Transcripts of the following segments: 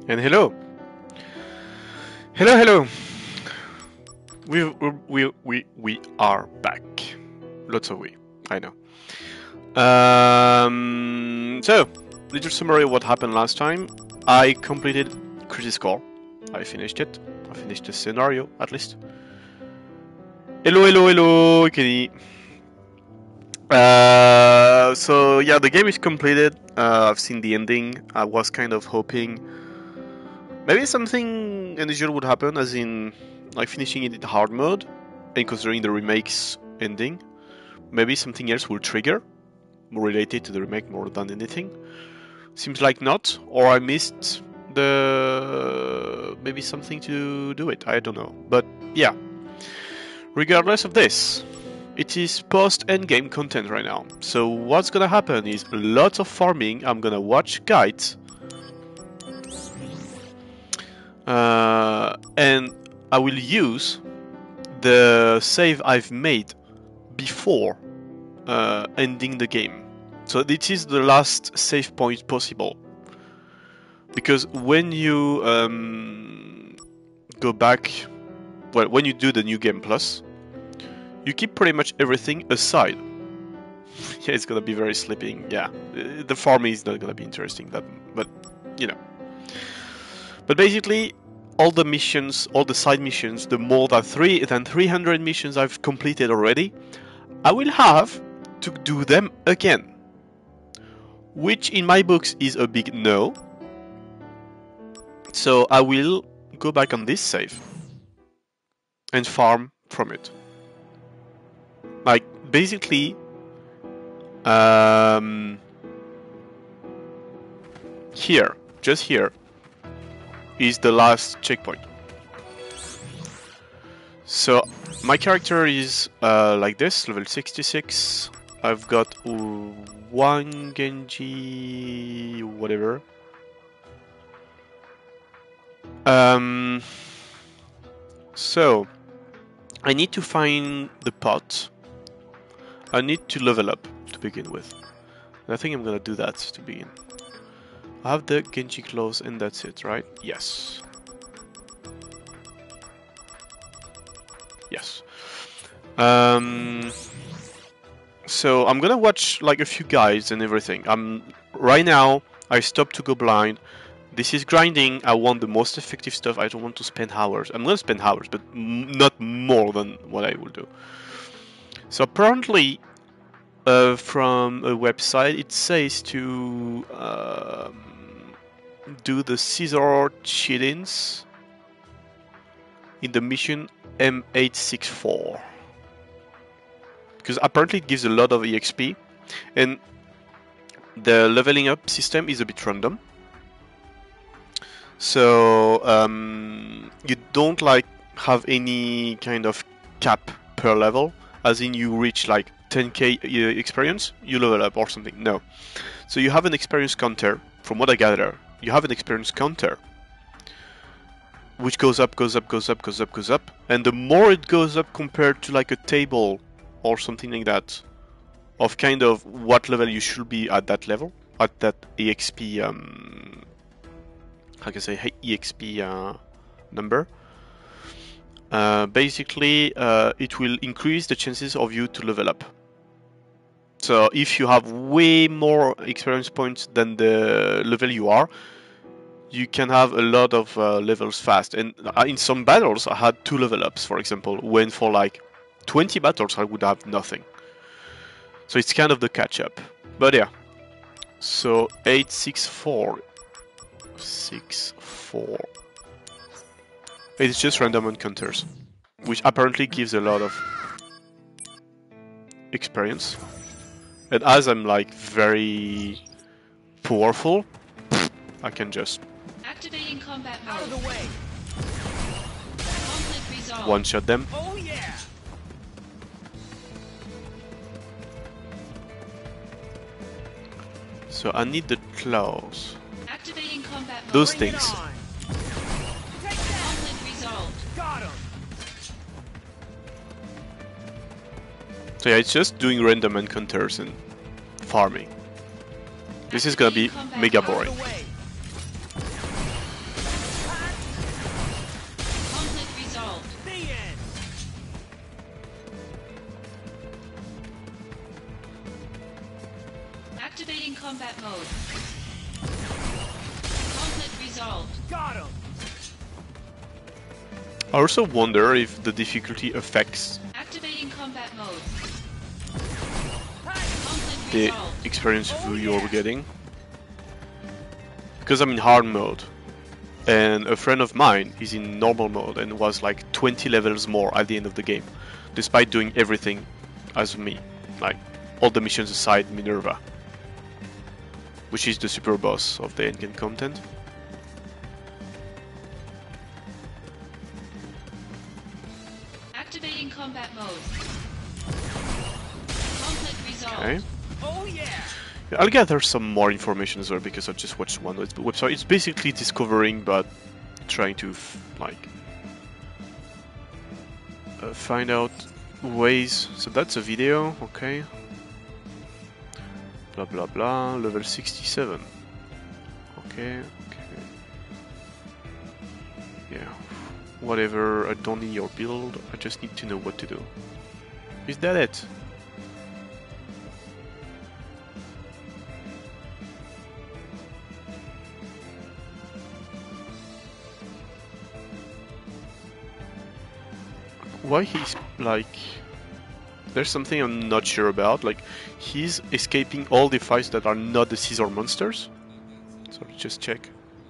And hello, hello. We are back. Lots of we. I know. So, little summary of what happened last time. I completed Crisis Core. I finished it. I finished the scenario at least. Hello, Kenny. So yeah, the game is completed. I've seen the ending. I was kind of hoping maybe something unusual would happen, as in like finishing it in hard mode, and considering the remake's ending, maybe something else will trigger, more related to the remake more than anything. Seems like not, or I missed maybe something to do it. I don't know, but yeah. Regardless of this, it is post-endgame content right now. So what's gonna happen is lots of farming. I'm gonna watch guides. And I will use the save I've made before ending the game. So this is the last save point possible. Because when you go back, well, when you do the New Game Plus, you keep pretty much everything aside. Yeah, it's gonna be very sleeping. Yeah, the farming is not gonna be interesting, but you know. But basically, all the missions, all the side missions, the more than 300 missions I've completed already, I will have to do them again. Which in my books is a big no. So I will go back on this save and farm from it. Like, basically, here, just here, is the last checkpoint. So my character is like this, level 66. I've got one Genji, whatever. So I need to find the pot. I need to level up to begin with. And I think I'm gonna do that to begin. I have the Genji clothes and that's it, right? Yes. Yes. So I'm gonna watch like a few guides and everything. Right now I stopped to go blind. This is grinding. I want the most effective stuff. I don't want to spend hours. I'm gonna spend hours, but not more than what I will do. So apparently, from a website, it says to do the scissor cheat-ins in the mission M864. Because apparently it gives a lot of EXP, and the leveling up system is a bit random. So you don't like have any kind of cap per level, as in you reach like 10k experience, you level up or something. No. So you have an experience counter, from what I gather. You have an experience counter which goes up, and the more it goes up compared to like a table or something like that, of kind of what level you should be at that level, at that EXP, how can I say, EXP number. Basically, it will increase the chances of you to level up. So if you have way more experience points than the level you are, you can have a lot of levels fast. And in some battles, I had 2 level ups, for example, when for like 20 battles I would have nothing. So it's kind of the catch up. But yeah. So 864. 64. It's just random encounters, which apparently gives a lot of experience. And as I'm like very powerful, I can just activating combat mode. Out of the way. Conflict resolved. One-shot them. Oh yeah. So I need the claws. Activating combat mode. Those things. Conflict resolved. Got him. So yeah, it's just doing random encounters and farming. This is gonna be mega boring. combat mode. Conflict resolved. Got him. I also wonder if the difficulty affects Activating combat mode. Hey. Conflict the resolved. experience Oh, you're yeah. getting. Because I'm in hard mode, and a friend of mine is in normal mode and was like 20 levels more at the end of the game, despite doing everything as me, like all the missions aside Minerva, which is the super boss of the endgame content. Activating combat mode. Conflict resolved. Okay. Oh yeah. I'll gather some more information as well because I just watched one website. It's basically discovering, but trying to find out ways. So that's a video, okay. Blah blah blah. Level 67. Okay, okay. Yeah. Whatever. I don't need your build. I just need to know what to do. Is that it? Why he's like... There's something I'm not sure about, like he's escaping all the fights that are not the Caesar monsters. So let's just check.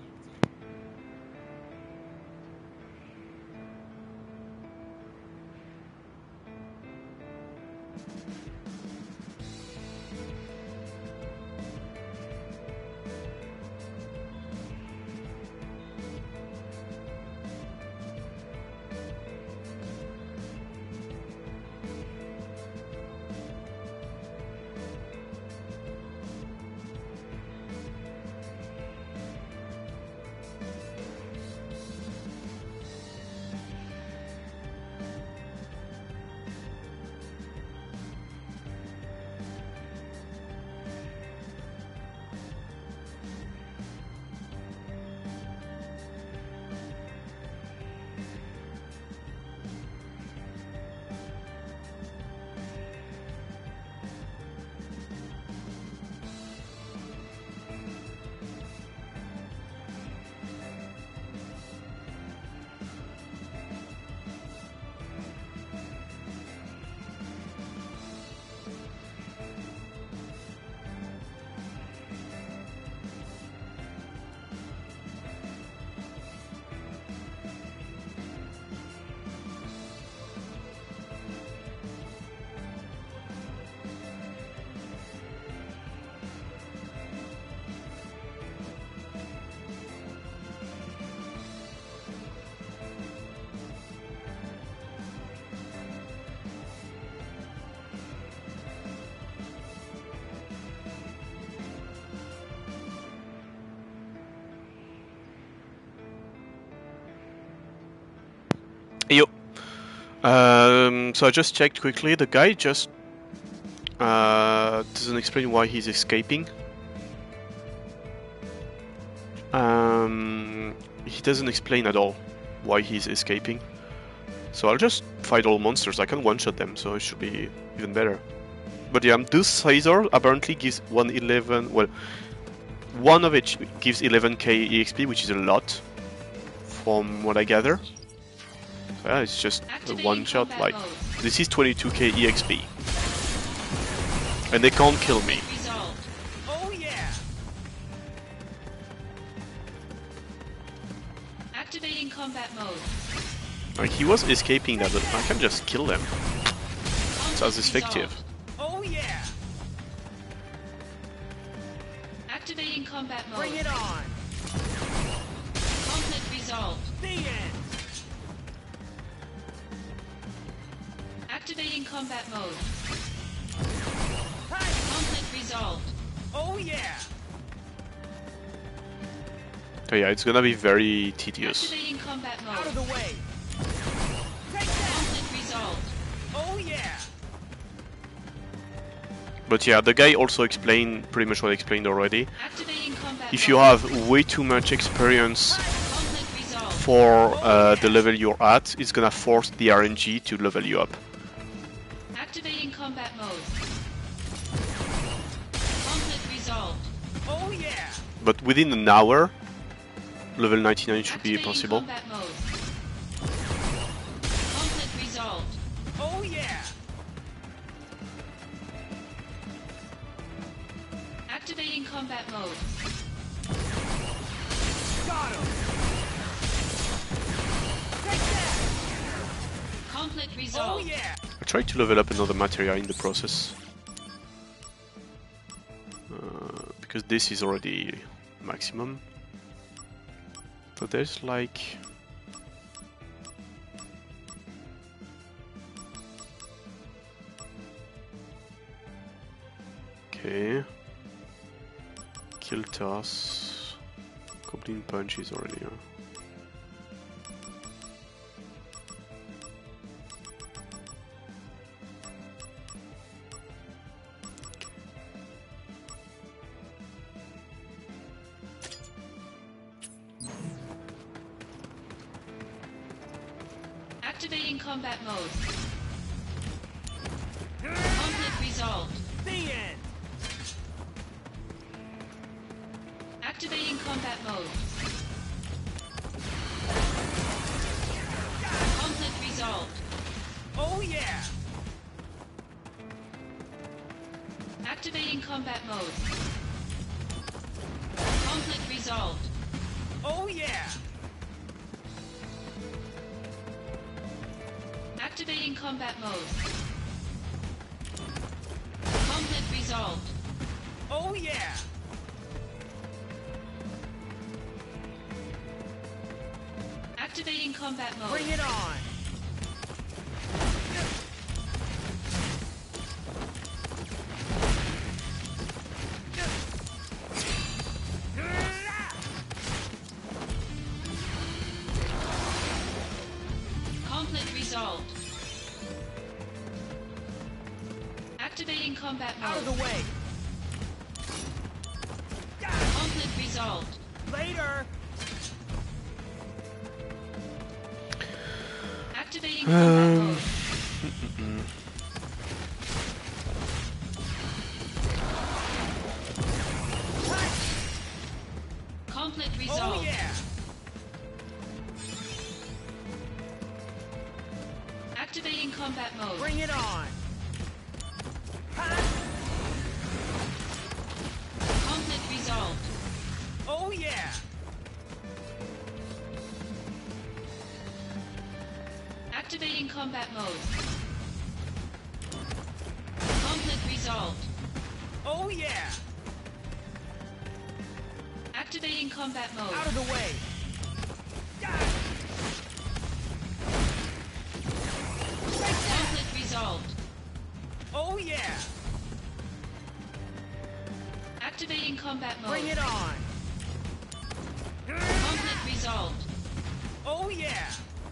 Yo. So I just checked quickly. The guy just doesn't explain why he's escaping. He doesn't explain at all why he's escaping. So I'll just fight all monsters. I can one-shot them, so it should be even better. But yeah, this Caesar apparently gives 111. Well, one of it gives 11k EXP, which is a lot, from what I gather. So yeah, it's just a one-shot. Like this is 22k EXP, and they can't kill me. Resolved. Oh yeah. Activating combat mode. Like he was escaping that, but I can just kill them. It's as effective. Oh yeah. Activating combat mode. Bring it on. Conflict resolved. The end. Activating combat mode. Hey. Conflict resolved. Oh yeah. So yeah, it's gonna be very tedious. Activating combat Out of mode. the way. Take that. Conflict resolved. Oh yeah. But yeah, the guy also explained pretty much what I explained already. Activating combat If mode. you have way too much experience Conflict resolved. for the level you're at, it's gonna force the RNG to level you up. Activating combat mode. Conflict resolved. Oh yeah. But within an hour, level 99 should be Activating possible. combat mode. Conflict resolved. Oh yeah. Activating combat mode. Got him. Take that. Conflict Oh resolved. yeah. I tried to level up another materia in the process. Because this is already maximum. But there's like... Okay. Kill toss. Goblin punch is already... Activating combat mode. Conflict resolved. The end. Activating combat mode. Conflict resolved. Oh yeah. Activating combat mode. Conflict resolved. Oh yeah. Activating combat mode. Conflict resolved. Oh yeah. Activating combat mode. Bring it on. Conflict resolved. Activating combat Out of mode. the way. Conflict resolved. Later. Activating combat mode. Conflict Oh resolved. yeah. Activating combat mode. Bring it on. Conflict resolved. Oh yeah. Activating combat mode. Conflict resolved. Oh yeah. Activating combat mode. Out of the way. Conflict resolved. Oh yeah. Activating combat mode. Bring it on. Conflict resolved. Oh yeah.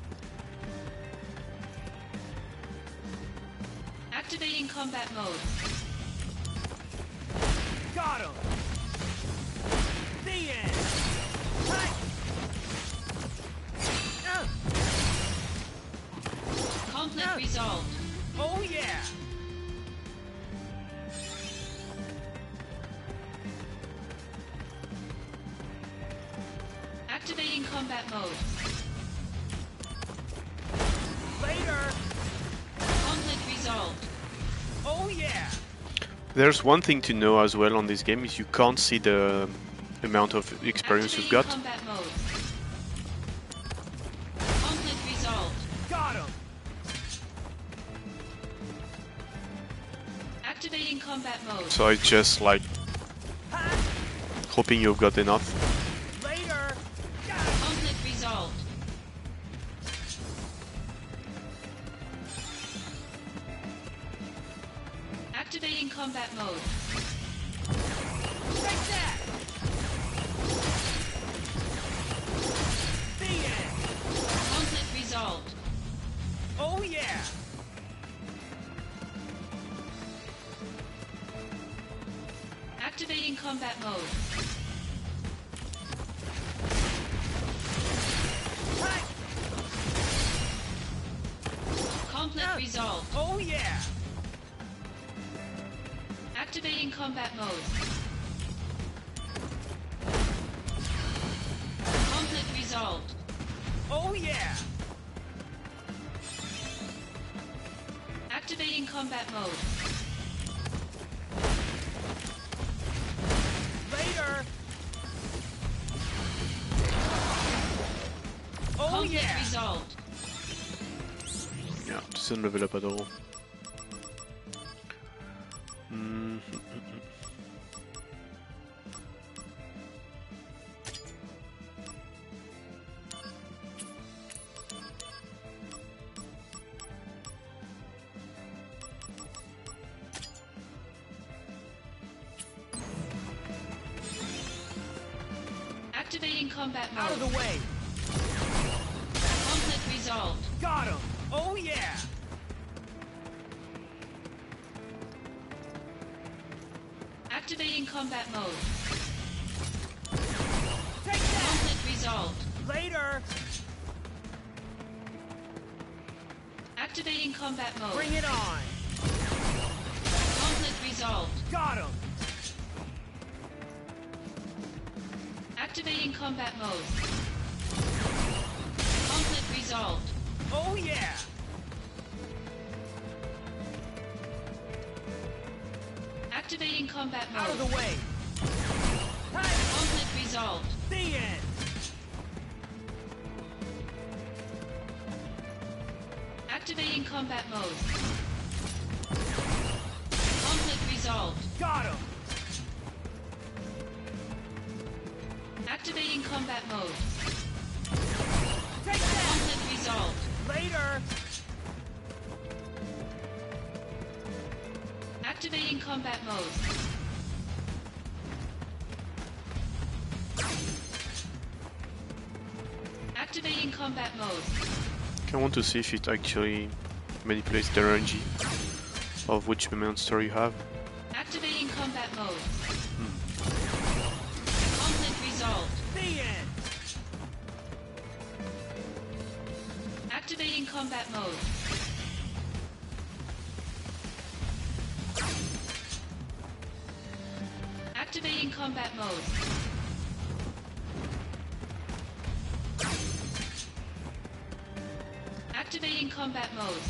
Activating combat mode. Got him. The end. Conflict resolved. Oh yeah. Activating combat mode. Later. Conflict resolved. Oh yeah. There's one thing to know as well on this game is you can't see the amount of experience you've got. Activating combat mode. Conflict resolved. Got him. Activating combat mode. So it's just like hoping you've got enough. Later. Conflict resolved. Activating combat mode. Take that. The end. Conflict resolved. Oh yeah. Activating combat mode. Conflict resolved. Oh yeah. Activating combat mode. Oh yeah! Activating combat mode. Later! Oh Conflict yeah! resolved. Ja, tu sais ne level up at all. Activating combat Out of mode. the way! Conflict resolved. Got him! Oh yeah! Activating combat mode. Take that! Conflict resolved. Later! Activating combat mode. Bring it on! Conflict resolved. Got him! Activating combat mode. Conflict resolved. Oh yeah! Activating combat Out of mode. the way! Hey! Conflict resolved. The end! Activating combat mode. Conflict resolved. Got him! Activating combat mode. Take that! Conflict resolved. Later! Activating combat mode. Activating combat mode. I want to see if it actually manipulates the RNG of which monster you have. Activating combat mode. Conflict resolved. The end! Activating combat mode. Activating combat mode. Activating combat mode.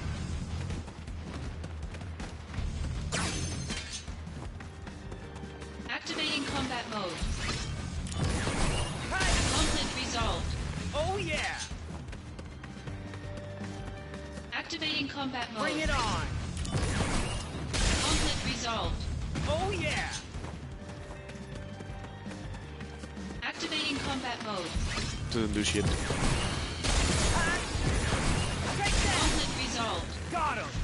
Activating combat mode. Hey! Conflict resolved. Oh yeah! Activating combat mode. Bring it on! Conflict resolved. Oh yeah! Activating combat mode. Doesn't do shit. Hey! Take that! Conflict resolved. Got him!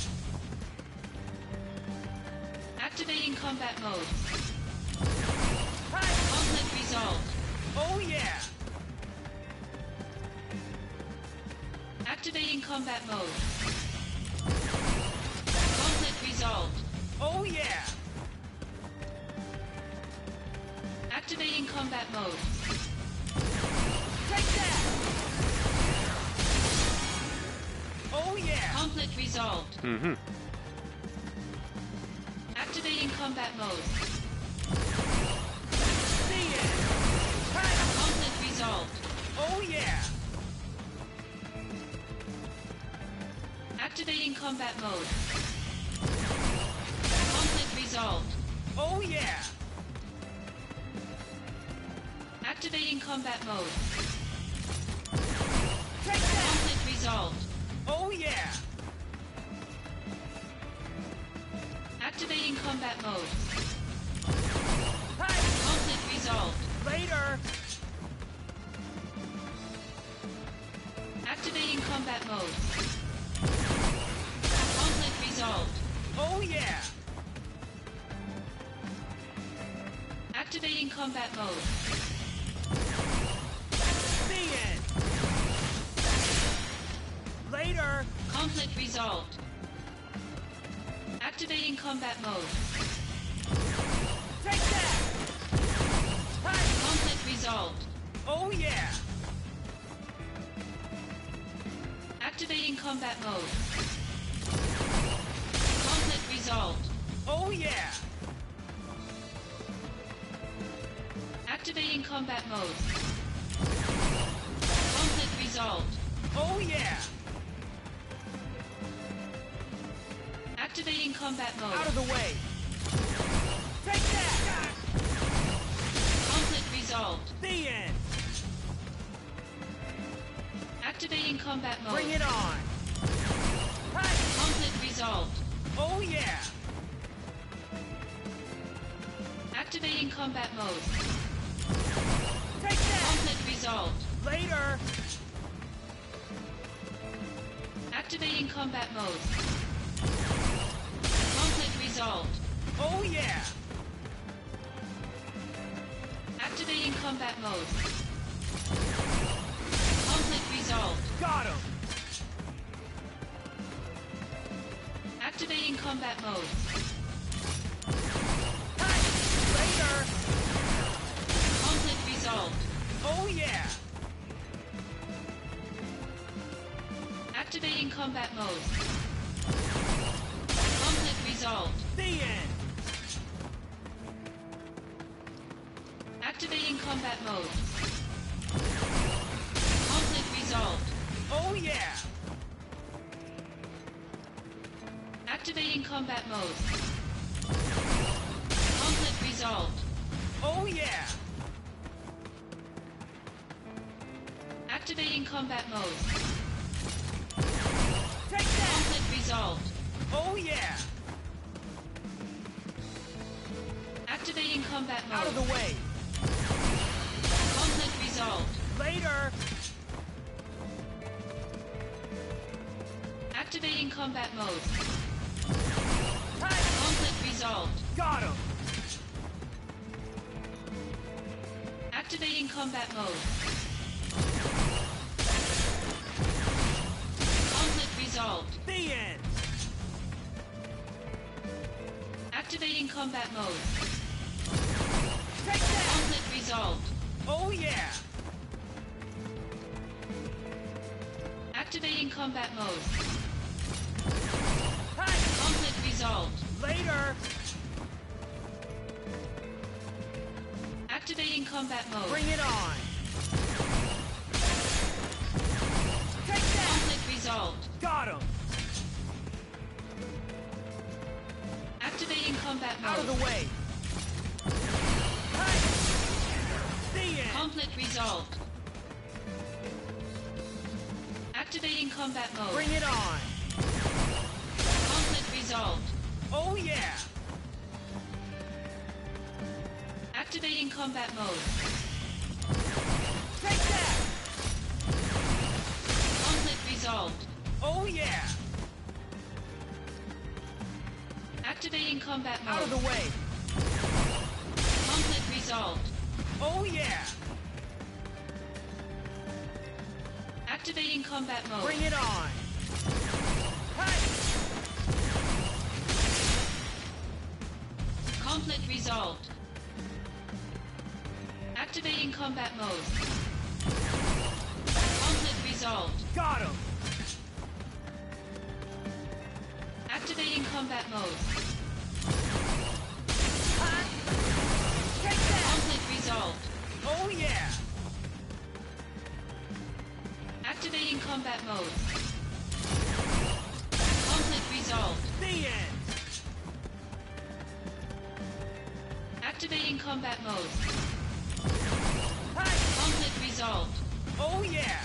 Activating combat mode. Hey! Conflict resolved. Oh yeah! Activating combat mode. Conflict resolved. Oh yeah! Activating combat mode. Take that! Oh yeah! Conflict resolved. Mm-hmm. Activating combat mode. The end! Hey! Conflict resolved. Oh yeah! Activating combat mode. Conflict resolved. Oh yeah! Activating combat mode. Take that! Conflict resolved. Oh yeah! Activating combat mode. Hey! Conflict resolved. Later! Activating combat mode. Conflict resolved. Oh yeah! Activating combat mode. The end! Later! Conflict resolved. Activating combat mode. Take that! Hey! Conflict resolved. Oh yeah! Activating combat mode. Conflict resolved. Oh yeah! Activating combat mode. Conflict resolved. combat Out mode. of the way! Take that! Conflict resolved. The end! Activating combat mode. Bring it on! Hi! Conflict resolved. Oh yeah! Activating combat mode. Take that! Conflict resolved. Later! Activating combat mode. Conflict resolved. Oh yeah! Activating combat mode. Conflict resolved. Got him! Activating combat mode. Hi! Later! Conflict resolved. Oh yeah! Activating combat mode. Conflict resolved. The end! Activating combat mode. Conflict resolved. Oh yeah! Activating combat mode. Conflict resolved. Oh yeah! Activating combat mode. Take that! Conflict resolved. Oh yeah! Activating combat Out of mode. the way! Conflict resolved. Later! Activating combat mode. Hi! Conflict resolved. Got him! Activating combat mode. Conflict resolved. The end! Activating combat mode. Take that! Conflict resolved. Oh yeah! Activating combat mode. Hi! Conflict resolved. Later! Activating combat mode. Bring it on! Take that! Conflict resolved. Got him! Activating combat Out of mode. the way! Hi! The end! Conflict resolved. Activating combat mode. Bring it on! Conflict resolved. Oh yeah! Activating combat mode. Take that! Conflict resolved. Oh yeah! Activating combat Out of mode. the way! Conflict resolved. Oh yeah! Activating combat mode. Bring it on! Hi! Conflict resolved. Activating combat mode. Conflict resolved. Got him! Activating combat mode. Hi! Take that! Conflict resolved. Oh yeah! Activating combat mode. Conflict resolved. The end! Activating combat mode. Hi! Conflict resolved. Oh yeah!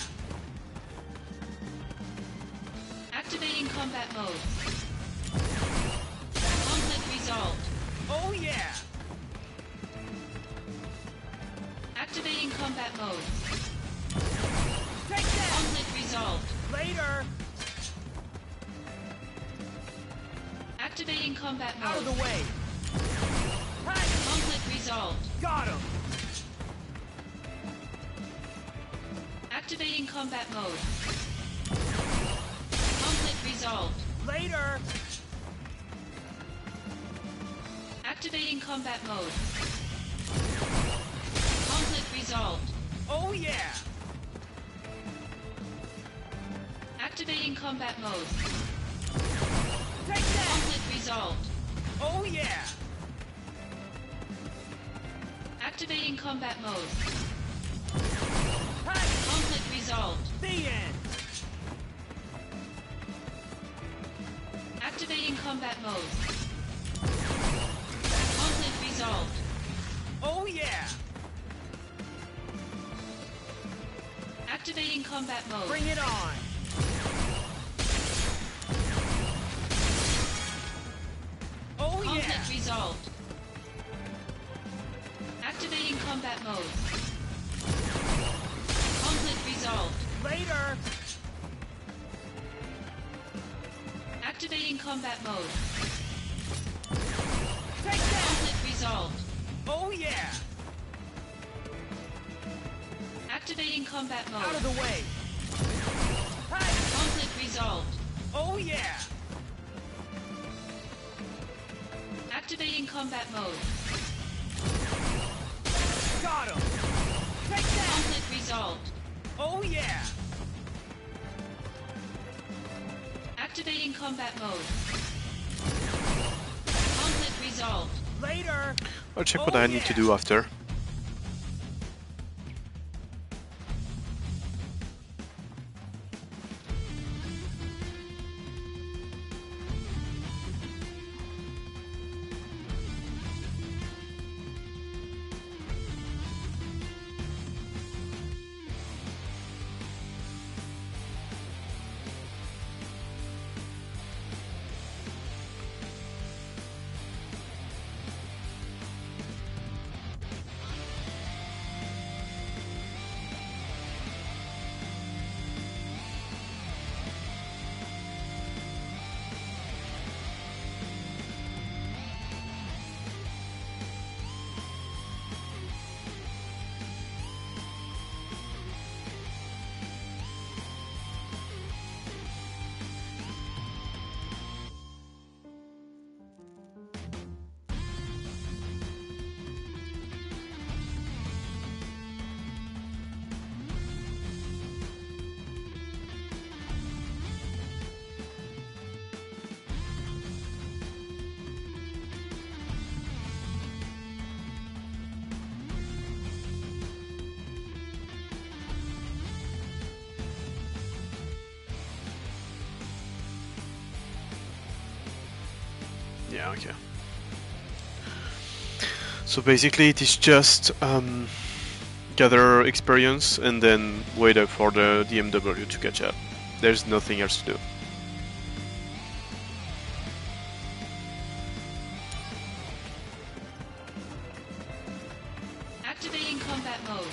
Activating combat mode. Conflict resolved. Oh yeah! Activating combat mode. Take that! Conflict resolved. Later! Activating combat Out of mode. the way! Hi! Conflict resolved. Got him! Activating combat mode. Conflict resolved. Later! Activating combat mode. Conflict resolved. Oh yeah! Activating combat mode. Take that! Conflict resolved. Oh yeah! Activating combat mode. Hi! Conflict resolved. The end! Activating combat combat mode. Conflict resolved. Oh yeah! Activating combat mode. Bring it on! Oh Conflict yeah! resolved. Activating combat mode. Conflict resolved. Later! Activating combat mode. Take that! Conflict resolved. Oh yeah! Activating combat Out mode. of the way! Hey! Conflict resolved. Oh yeah! Activating combat mode. Got him! Take that! Conflict resolved. Oh yeah! Activating combat mode. Conflict resolved. Later! I'll check Oh, what I need to yeah. do after. Yeah, okay. So basically it is just gather experience and then wait up for the DMW to catch up. There's nothing else to do. Activating combat mode.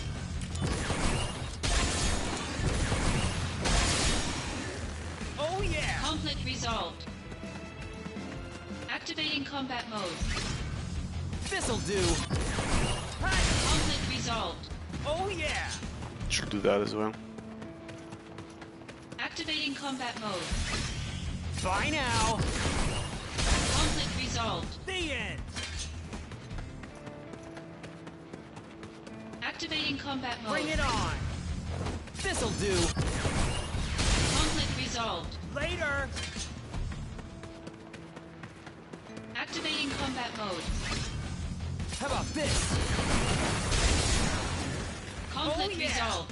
Oh yeah! Conflict resolved. Activating combat mode. This'll do! Hey! Conflict resolved. Oh yeah! Should do that as well. Activating combat mode. Bye now! Conflict resolved. The end! Activating combat mode. Bring it on! This'll do! Conflict resolved. Later! Activating combat mode. How about this? Conflict Oh, yeah. resolved.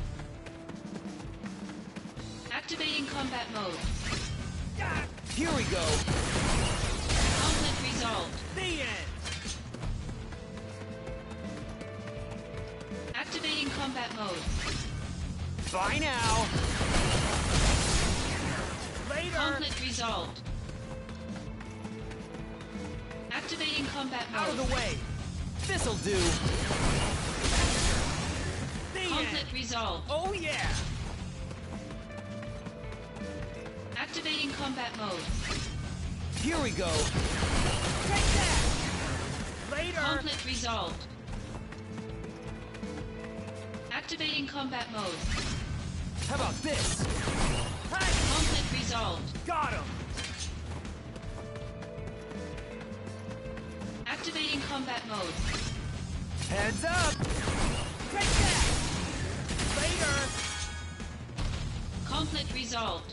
Activating combat mode. Ah, here we go! Conflict resolved. The end! Activating combat mode. Bye now! Later! Conflict resolved. Activating combat Out of mode. the way! This'll do! The Conflict end! resolved. Oh yeah! Activating combat mode. Here we go! Take that! Later! Conflict resolved. Activating combat mode. How about this? Hey! Conflict resolved. Got him! Activating combat mode. Heads up! Take that! Later! Conflict resolved.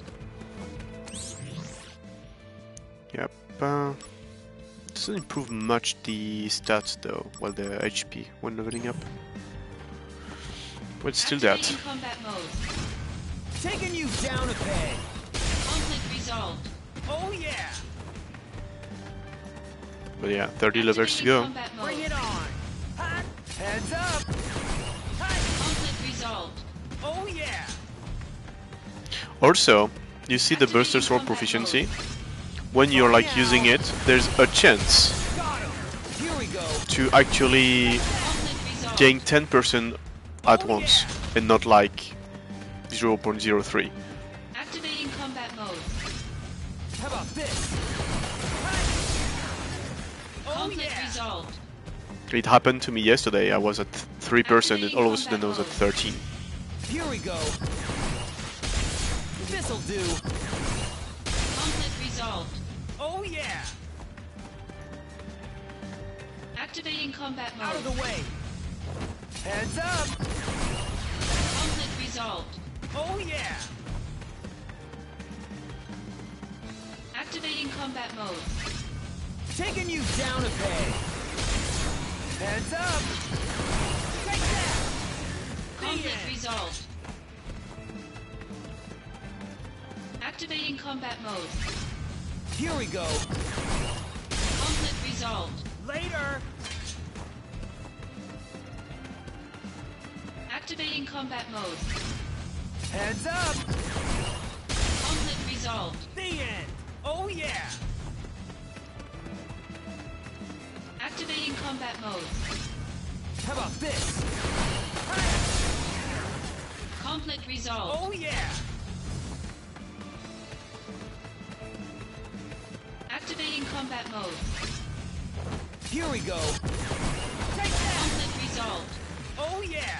Yep. Doesn't improve much the stats though, well the HP when leveling up. But still that. Activating combat mode. Taking you down a peg! Conflict resolved. Oh yeah! But yeah, 30 levels to go. Combat mode. Bring it on. Hot. Heads up. Hot. Conflict resolved. Oh yeah. Also, you see the Buster Sword proficiency. When you're like using it, there's a chance Got him. Here we go. to actually Conflict resolved. gain 10% at once, and not like 0.03. Activating combat mode. How about this? Oh Conflict yeah. resolved. It happened to me yesterday. I was at 3% and all of a sudden I was at 13. Here we go. This'll do. Conflict resolved. Oh yeah. Activating combat Out of mode. the way. Heads up. Conflict resolved. Oh yeah. Activating combat mode. Taking you down a peg. Heads up. Take that. Conflict end. resolved. Activating combat mode. Here we go. Conflict resolved. Later. Activating combat mode. Heads up. Conflict resolved. The end. Oh yeah. Activating combat mode. How about this? Conflict resolved. Oh yeah. Activating combat mode. Here we go. Take that. Conflict resolved. Oh yeah.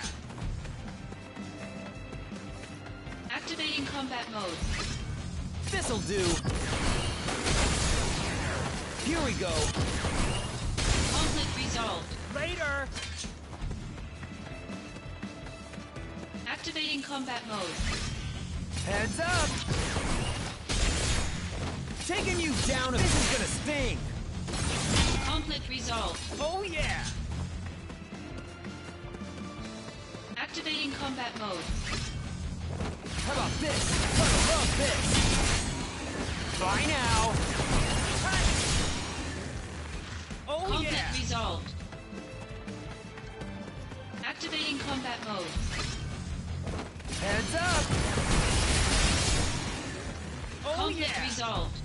Activating combat mode. This'll do. Here we go. Conflict resolved. Later. Activating combat mode. Heads up. Taking you down. This is gonna sting. Conflict resolved. Oh yeah. Activating combat mode. How about this? Gonna love this. Bye now. Oh Conflict yeah. resolved. Activating combat mode. Heads up. Oh Conflict yeah. resolved.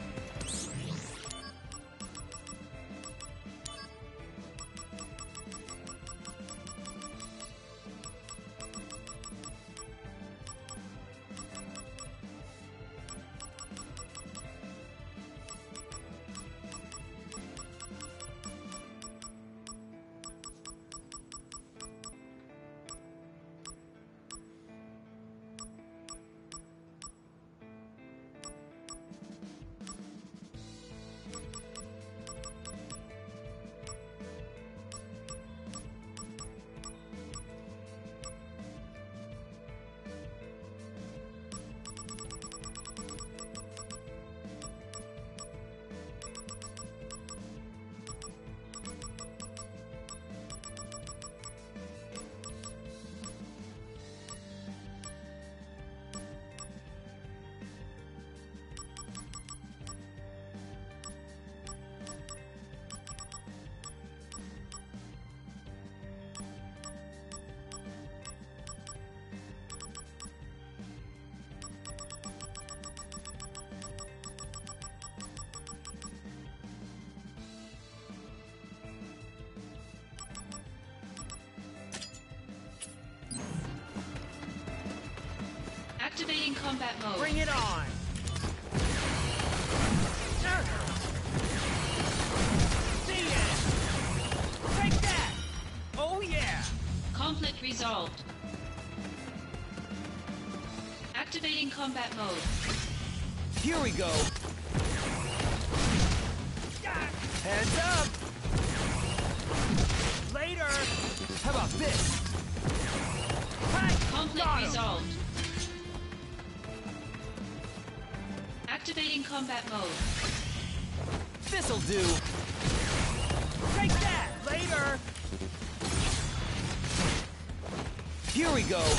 Activating combat mode. Bring it on. The end. Take that. Oh yeah. Conflict resolved. Activating combat mode. Here we go. Heads up. Later. How about this? Conflict Got 'em. resolved. Activating combat mode. This'll do. Take that. Later. Here we go.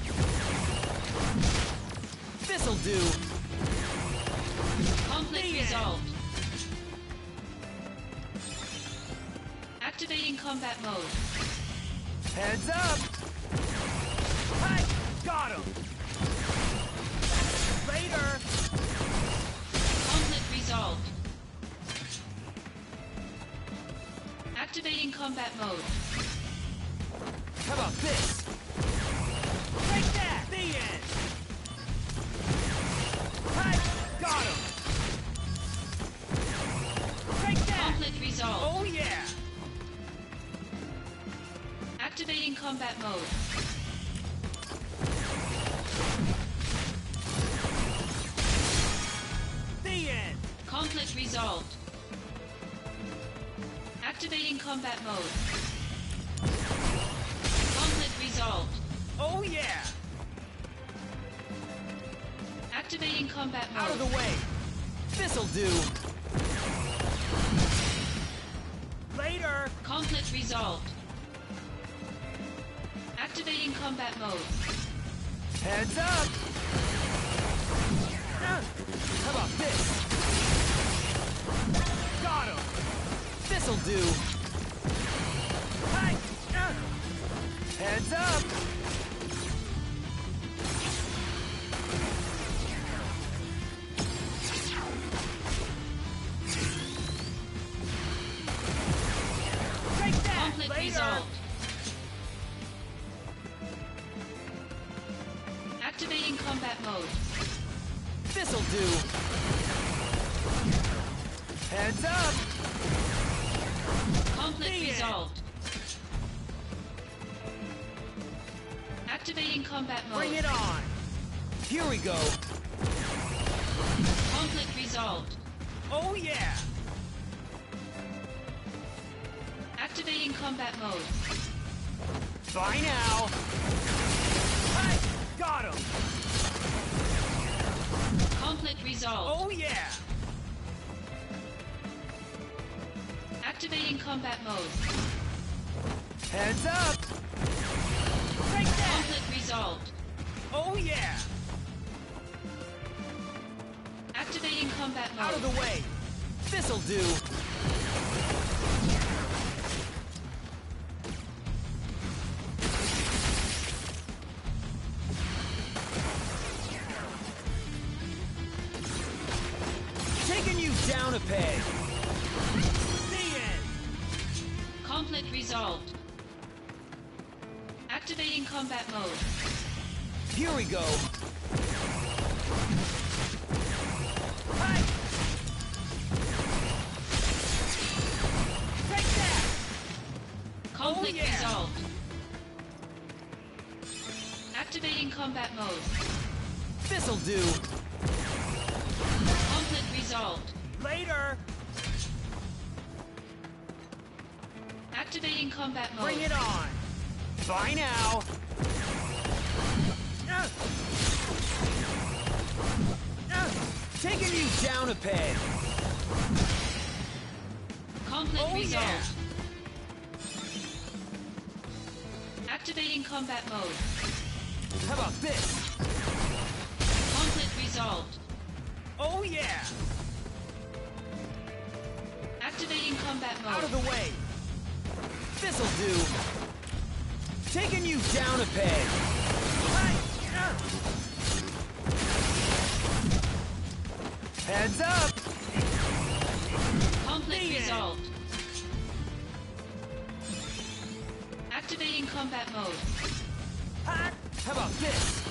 This'll do. Conflict The end. resolved. combat mode. Heads up! Hi! Got him! Later! Conflict resolved. Activating combat mode. How about this? Take that! The end! Hi! Got him! Take that! Conflict resolved. Oh yeah! Activating combat mode. The end! Conflict resolved. Activating combat mode. Conflict resolved. Oh yeah! Activating combat mode. Out of the way! This'll do! Later! Conflict resolved. Activating combat mode. Heads up! How about this? Got him! This'll do! Hi! Heads up! Take that! Conflict Later! resolved. Activating combat mode. This'll do! Heads up! Conflict The end. resolved. Activating combat mode. Bring it on! Here we go! Conflict resolved. Oh yeah! Activating combat mode. Bye now! Hi! Got him! Conflict resolved. Oh yeah! Activating combat mode. Heads up! Take that! Conflict resolved. Oh yeah! Activating combat mode. Out of the way! This'll do! Taking you down a peg! The end! Conflict resolved. Activating combat mode. Here we go! Hi! Take that! Conflict yeah. resolved. Activating combat mode. This'll do! Conflict resolved. Later! Activating combat mode. Bring it on! Bye now! Taking you down a peg! Conflict Oh, resolved. yeah. Activating combat mode. How about this? Conflict resolved. Oh yeah! Activating combat mode. Out of the way! This'll do! Taking you down a peg! Heads up! Conflict The end. resolved. Activating combat mode. How about this?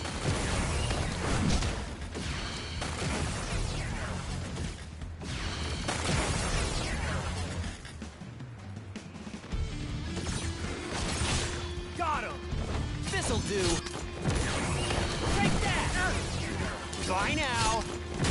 Got him! This'll do! Take that! Bye now!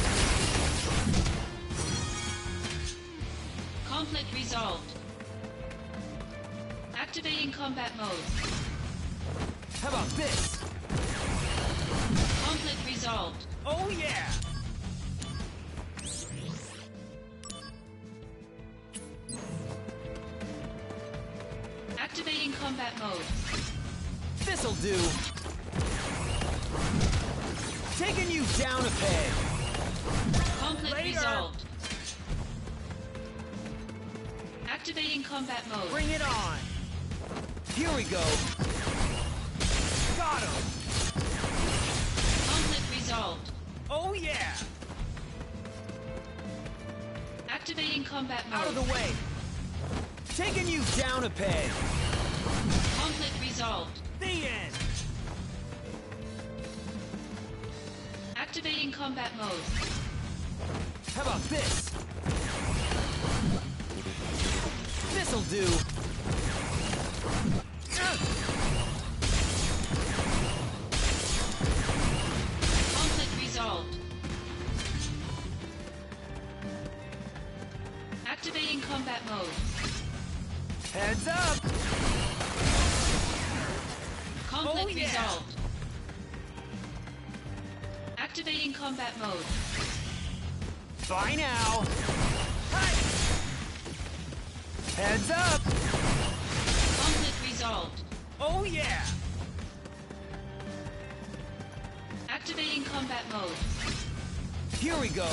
Conflict resolved. Activating combat mode. How about this? Conflict resolved. Oh yeah! Activating combat mode. This'll do! Taking you down a peg! Conflict Later. resolved. Activating combat mode. Bring it on! Here we go. Got him. Conflict resolved. Oh yeah. Activating combat Out of mode. the way. Taking you down a peg. Conflict resolved. The end. Activating combat mode. How about this? This'll do. Conflict resolved. Activating combat mode. Heads up. Conflict Oh, yeah. resolved. Activating combat mode. Bye now. Hi. Heads up. Conflict resolved. Oh yeah. Activating combat mode. Here we go.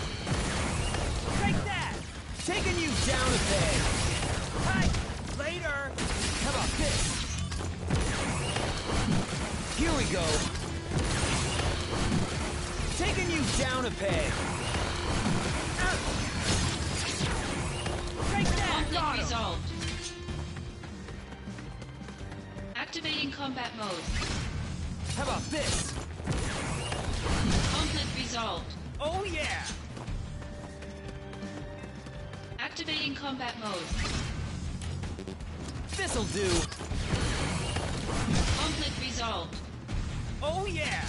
Take that. Taking you down a peg. Hi. Later. How about this? Here we go. Taking you down a peg. Take that. Conflict Got him. resolved. Activating combat mode. How about this? Conflict resolved. Oh yeah. Activating combat mode. This'll do. Conflict resolved. Oh yeah.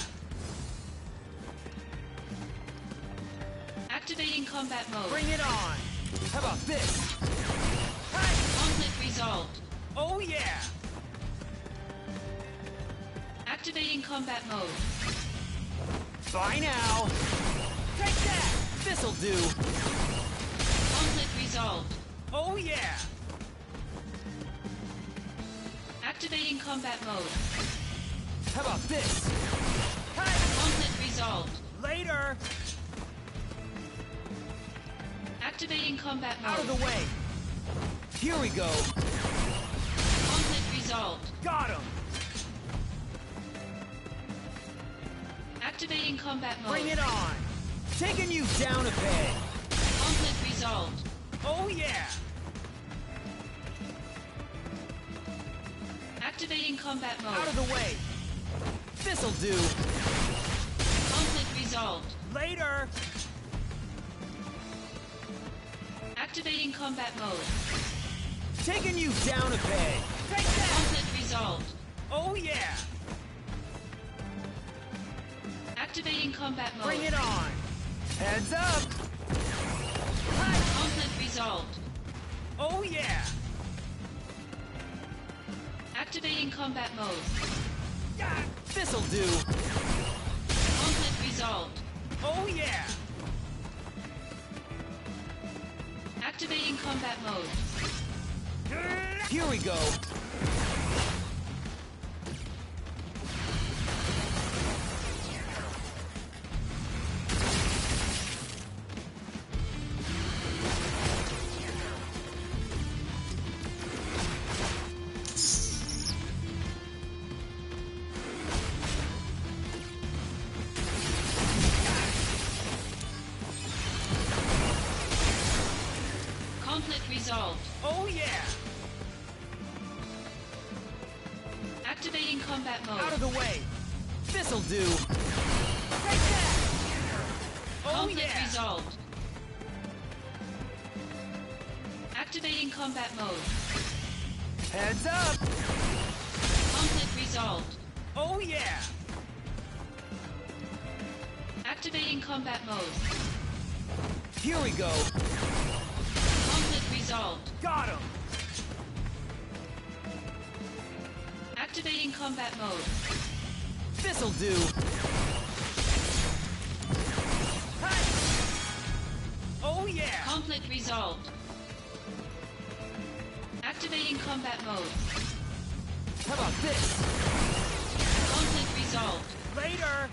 Activating combat mode. Bring it on. How about this? Hi. Conflict resolved. Oh yeah. Activating combat mode. Bye now. Take that. This'll do. Conflict resolved. Oh yeah. Activating combat mode. How about this? Hi. Conflict resolved. Later. Activating combat Out of mode. the way. Here we go. Conflict resolved. Got him. Activating combat mode. Bring it on. Taking you down a peg. Conflict resolved. Oh yeah. Activating combat mode. Out of the way. This'll do. Conflict resolved. Later. Activating combat mode. Taking you down a peg. Take that. Conflict resolved. Oh yeah. Activating combat mode. Bring it on. Heads up. Hi. Conflict resolved. Oh yeah. Activating combat mode. This'll do. Conflict resolved. Oh yeah. Activating combat mode. Here we go. Conflict resolved. Oh yeah. Activating combat mode. Out of the way. This'll do. Take that. Oh Conflict yeah. resolved. Activating combat mode. Heads up. Conflict resolved. Oh yeah. Activating combat mode. Here we go. Conflict resolved. Got him. Activating combat mode. This'll do. Hi. Oh yeah. Conflict resolved. Activating combat mode. How about this? Conflict resolved. Later.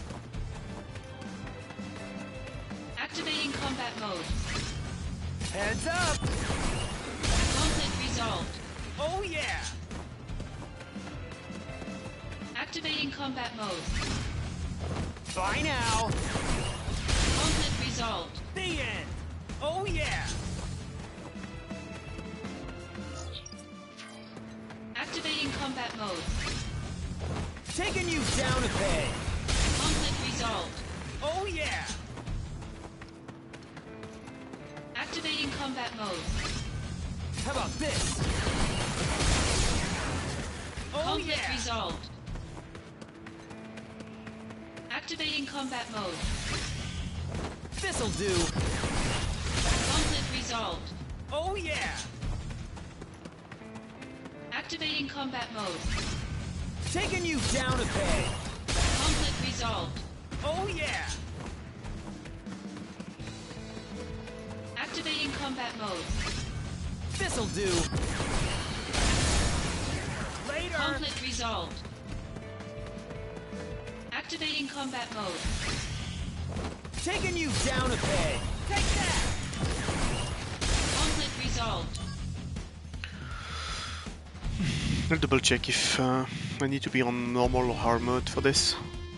Activating combat mode. Heads up. Conflict resolved. Oh yeah. Activating combat mode. Bye now. Conflict resolved. The end. Oh yeah. Activating combat mode. Taking you down a peg. Conflict resolved. Oh yeah. Activating combat mode. How about this? Oh Conflict yeah. resolved. Activating combat mode. This'll do. Conflict resolved. Oh yeah. Activating combat mode. Taking you down a peg. Conflict resolved. Oh yeah. Activating combat mode. This'll do. Later. Conflict resolved. Activating combat mode. Taking you down a peg. Take that. Conflict resolved. I'll double check if I need to be on normal or hard mode for this.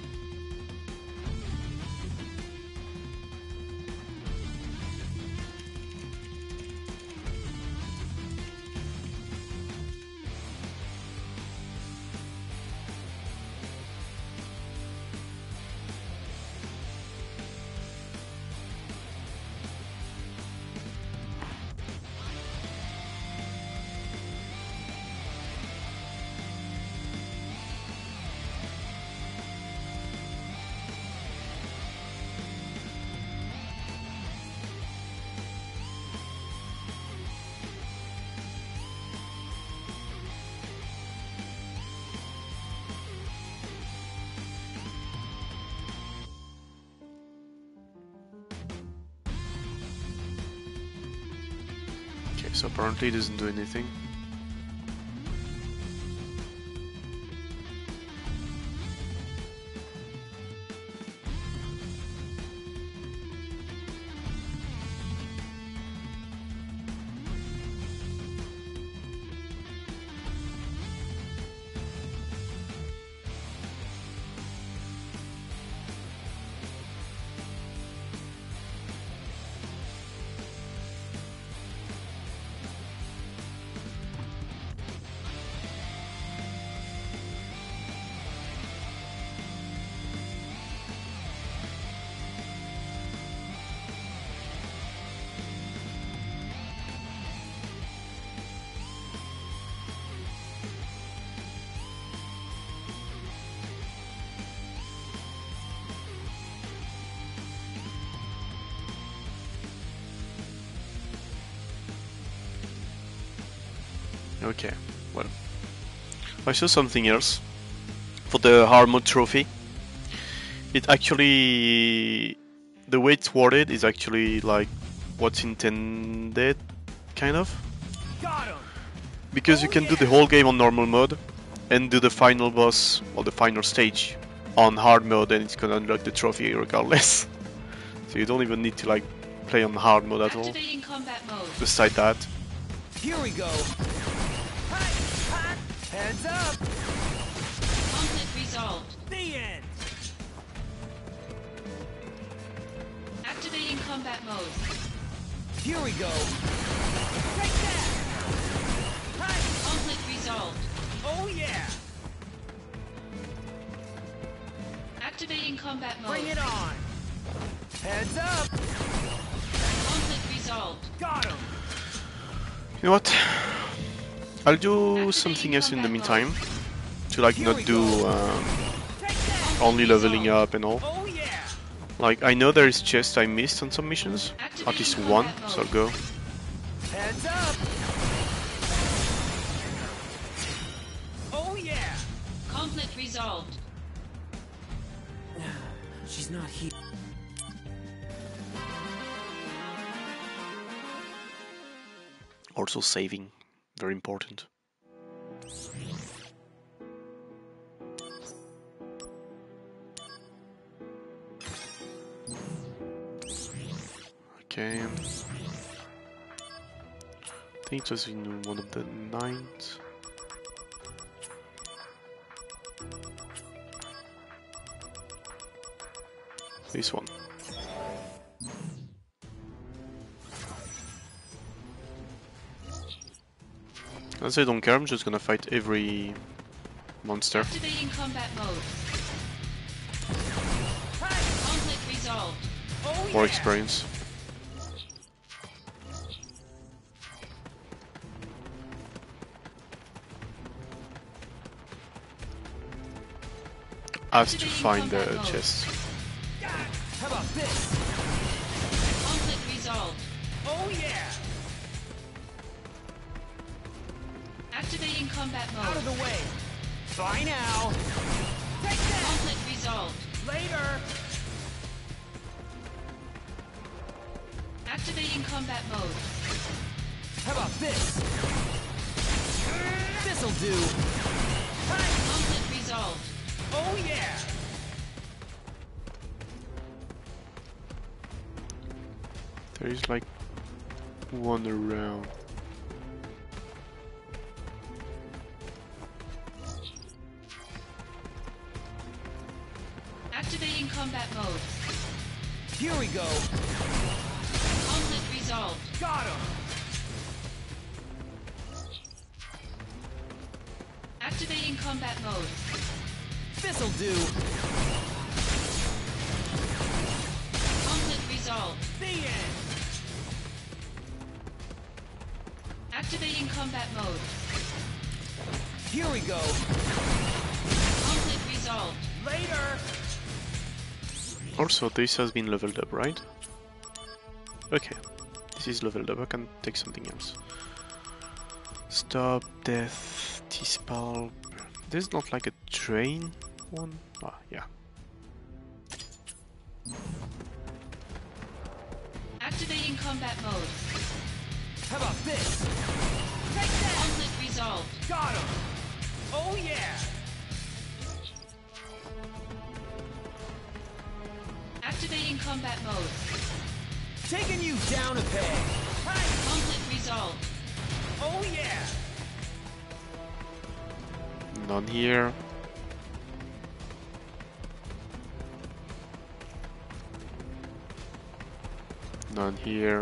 Okay, so apparently it doesn't do anything. Okay, well, I saw something else for the hard mode trophy. It actually, the way it's worded is actually like what's intended, kind of, Got him. because you can do the whole game on normal mode and do the final boss or the final stage on hard mode, and it's gonna unlock the trophy regardless. So you don't even need to like play on hard mode at all. Activating combat mode. Beside that, Here we go. Hot, hot. Heads up. Conflict resolved. The end. Activating combat mode. Here we go. Take that. Hot. Conflict resolved. Oh yeah. Activating combat mode. Bring it on. Heads up. Conflict resolved. Got him. you know what? I'll do something else in the meantime to like not do Take that. only leveling up and all. Oh yeah. Like I know there is chests I missed on some missions, at least one, so I'll go. Heads up. Oh yeah. Conflict resolved. She's not here. Also saving, very important. Okay. I think it was in one of the nights. This one. As I don't care, I'm just gonna fight every monster. Activating combat mode. Conflict resolved. Oh, More yeah. experience. Has to find the chest. How about this? Conflict resolved. Oh, yeah. Activating combat Out of mode. the way. Bye now. Take that. Conflict resolved. Later. Activating combat mode. How about this? This'll do. Hey. Conflict resolved. Oh, yeah. There is like one around. Activating combat mode. Here we go. Conflict resolved. Got him. Activating combat mode. This'll do. Conflict resolved. The end. Activating combat mode. Here we go. Conflict resolved. Later. Also, this has been leveled up, right? Okay, this is leveled up. I can take something else. Stop, death, T-spell. There's not like a train one? Ah, yeah. Activating combat mode. How about this? Take that. Conflict resolved. Got him. Oh, yeah. Activating combat mode. Taking you down a peg. Hey. Conflict resolved. Oh, yeah. None here. None here.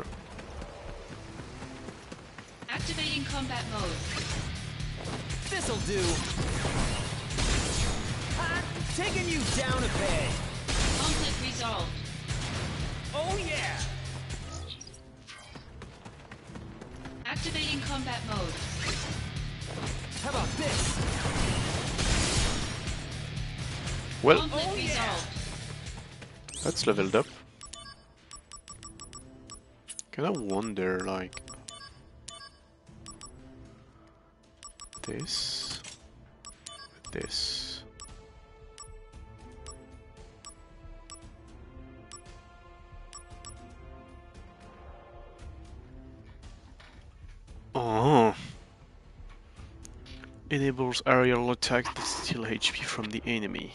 Activating combat mode. This'll do. Ha. Taking you down a peg. Conflict resolved. Oh, yeah. Activating combat mode. How about this? Well, Conflict Oh, yeah. resolved. that's leveled up. Can I wonder, like... This... This... Oh! Enables aerial attack that steal HP from the enemy.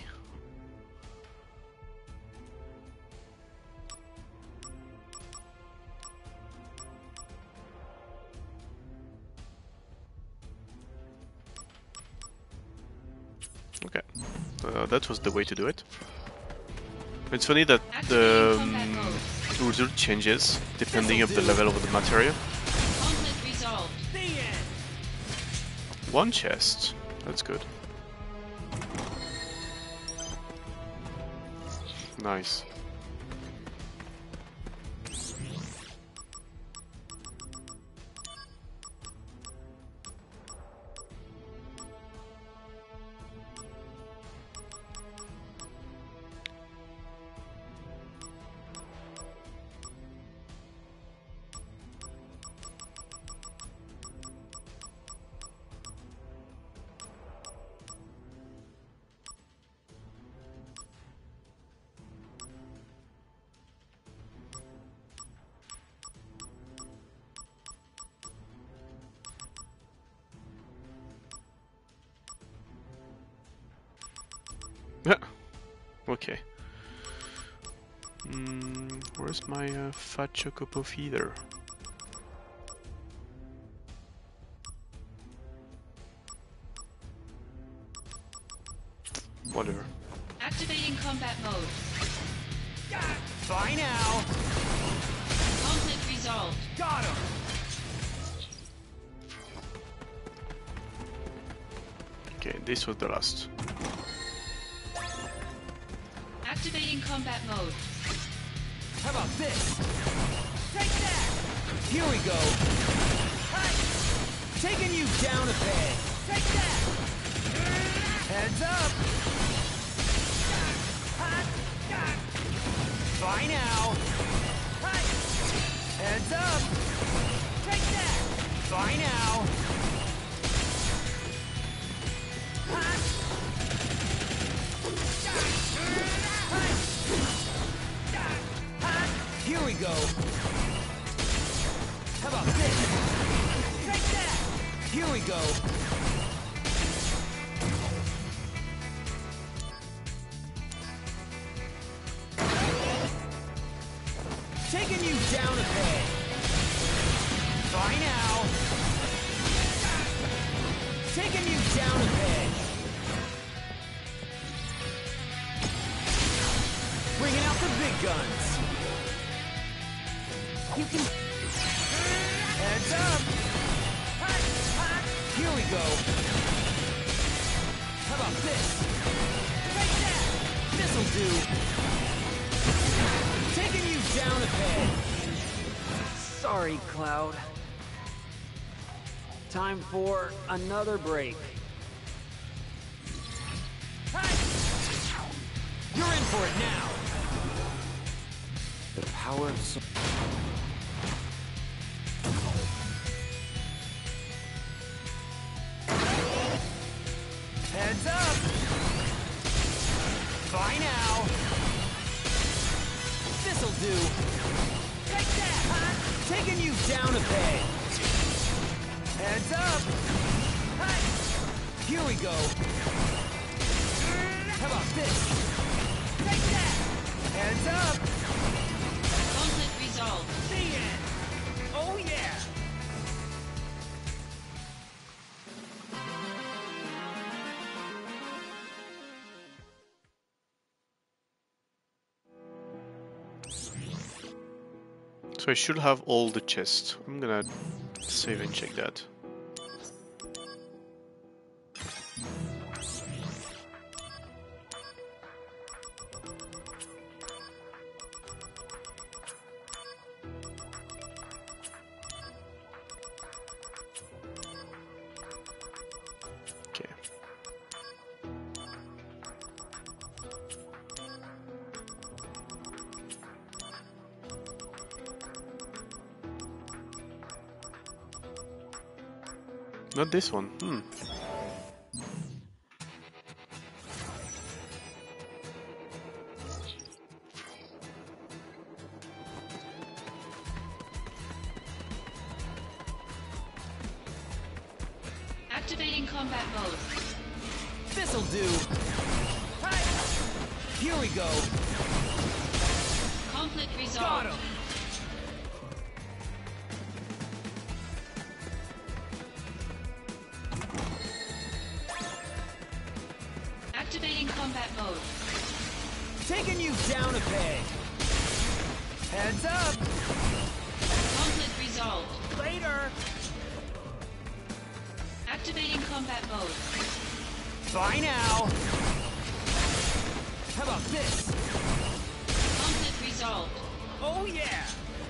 Okay, that was the way to do it. It's funny that the result changes depending of the level of the material. Conflict resolved. The end. One chest, that's good. Nice. Yeah. Okay. Where's my fat chocobo feeder? Whatever. Activating combat mode. Bye now. Conflict resolved. Got him. Okay, this was the last. Activating combat mode. How about this? Take that. Here we go. Hey. Taking you down a peg. Take that. Heads up. Bye now. Hey. Heads up. Take that. Bye now. Here we go. How about this? Take that. Here we go. Taking you down a peg. Bye now. Taking you down a peg. Bringing out the big guns. You can... Heads up. Here we go. How about this? Take that. This'll do. Taking you down a peg. Sorry, Cloud. Time for another break. You're in for it now. The power of... Heads up. Bye now. This'll do. Take that. Taking you down a peg. Heads up. Here we go. How about this? Take that. Heads up. Conflict resolved. The end. Oh yeah. So I should have all the chests. I'm gonna save and check that. Okay. Not this one. Activating combat mode. This'll do. Here we go. Conflict Got resolved. him. Activating combat mode. Taking you down a peg. Heads up. Conflict resolved. Later. Activating combat mode. Bye now. How about this? Conflict resolved. Oh yeah.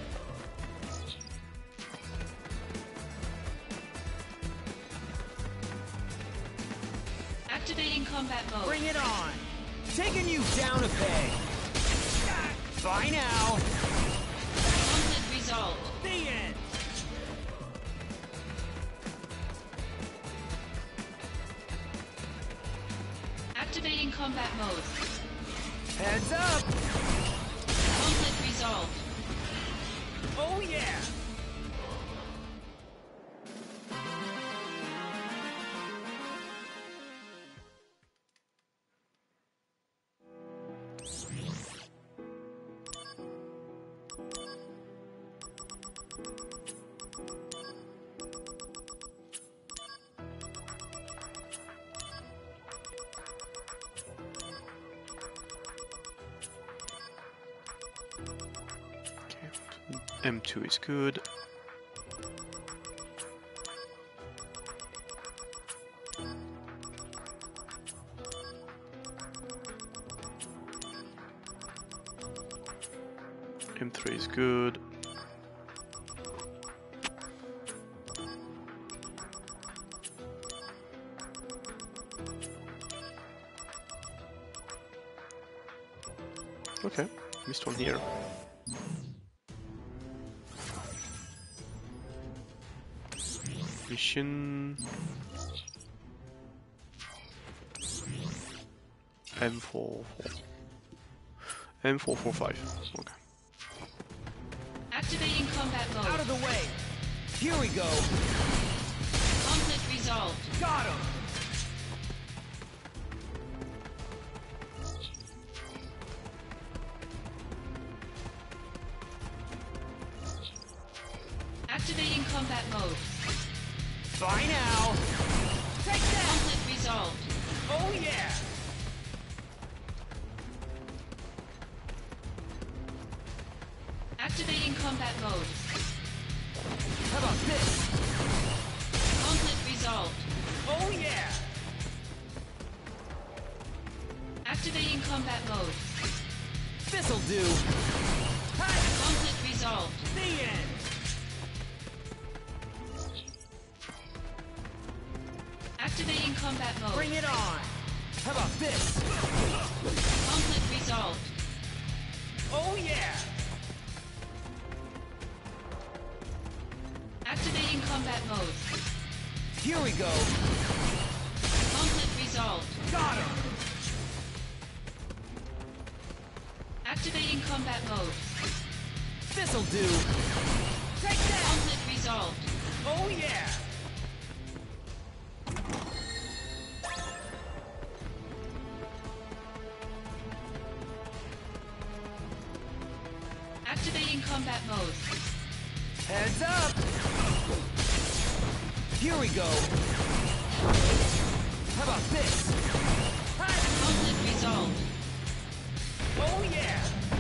Activating combat mode. Bring it on. Taking you down a peg. Bye now. Conflict resolved. The end. Activating combat mode. Heads up. Conflict resolved. Oh yeah. M2 is good. M3 is good. Okay, missed one here. Mission M4 M445. Okay. Activating combat Out mode. of the way. Here we go. Conflict resolved. Got him. Activating combat mode. Bye now. Take that. Conflict resolved. Oh yeah. Activating combat mode. How about this? Conflict resolved. Oh yeah. Activating combat mode. This'll do. Hi. Conflict resolved. The end. Activating combat mode. Bring it on. How about this? Conflict resolved. Oh yeah. Activating combat mode. Here we go. Conflict resolved. Got him. Activating combat mode. This'll do. Take that. Conflict resolved. Oh yeah. Activating combat mode. Heads up. Here we go. How about this? Hi. Conflict resolved. Oh yeah.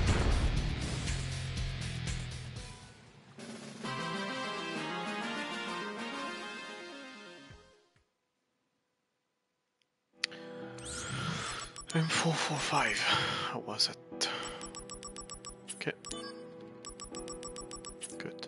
M445. How was it? Okay. Good.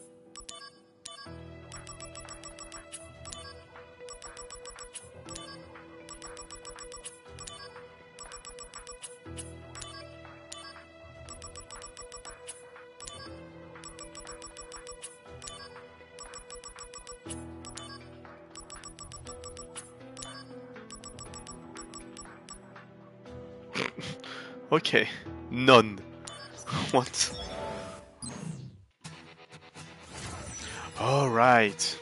Okay, none. What? All right.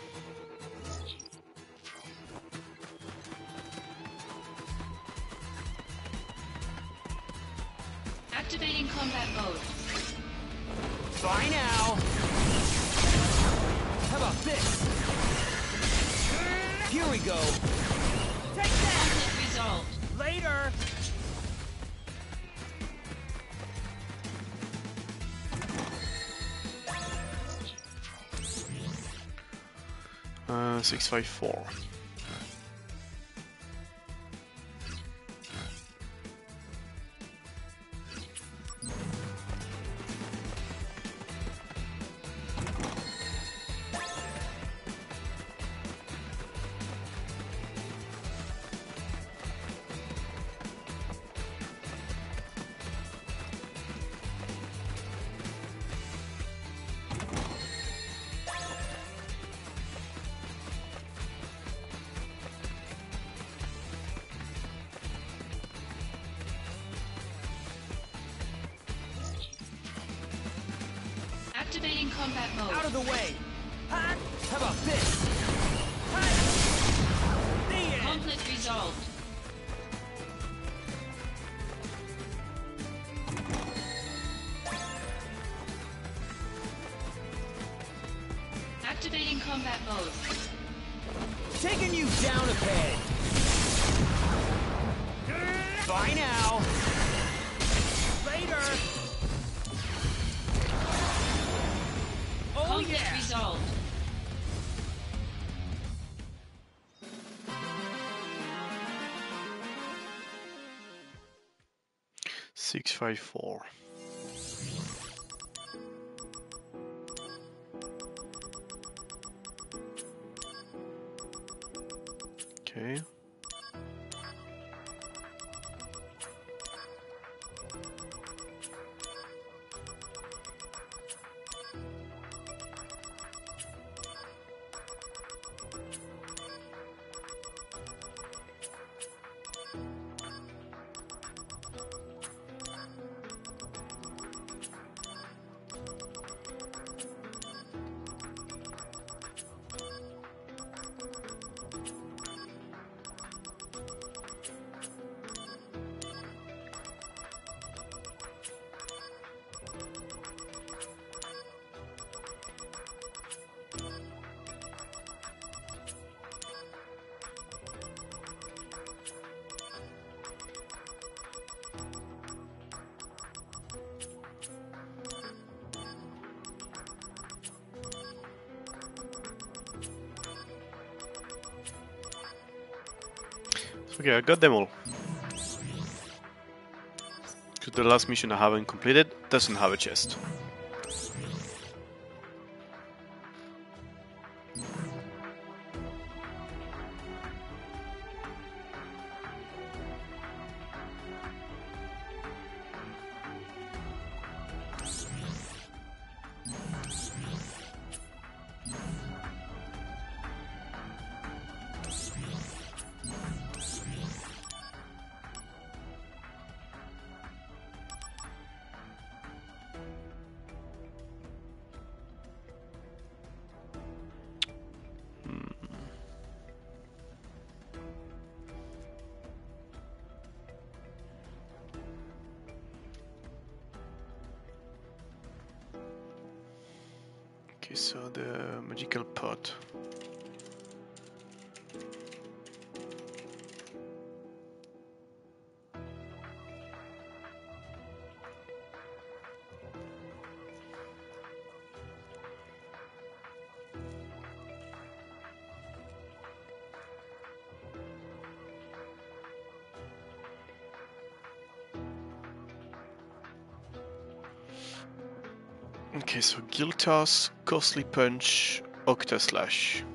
Activating combat mode. Bye now. How about this? Here we go. Take that. Conflict resolved. Later. 654. Activating combat mode. Out of the way. Hot. How about this? Hot. The end. Conflict resolved. Activating combat mode. Taking you down a peg. Bye now. Later. yeah! Resolved. Six, 5, 4. Okay. Okay, I got them all. Because the last mission I haven't completed doesn't have a chest. Okay, so the magical pot. Okay, so Guild Toss, Costly Punch, Octa Slash.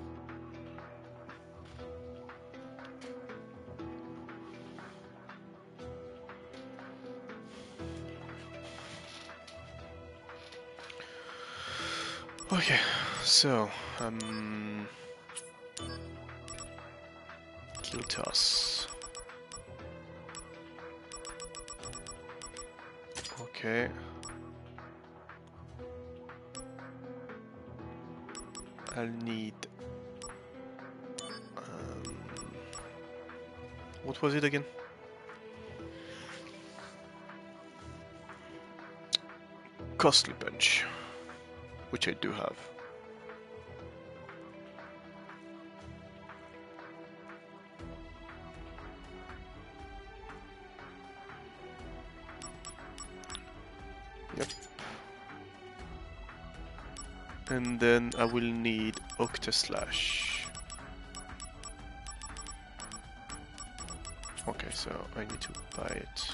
Okay, so Guild Toss. Okay. I'll need. What was it again? Costly Punch, which I do have. Yep. And then I will need Octa Slash. Okay, so I need to buy it.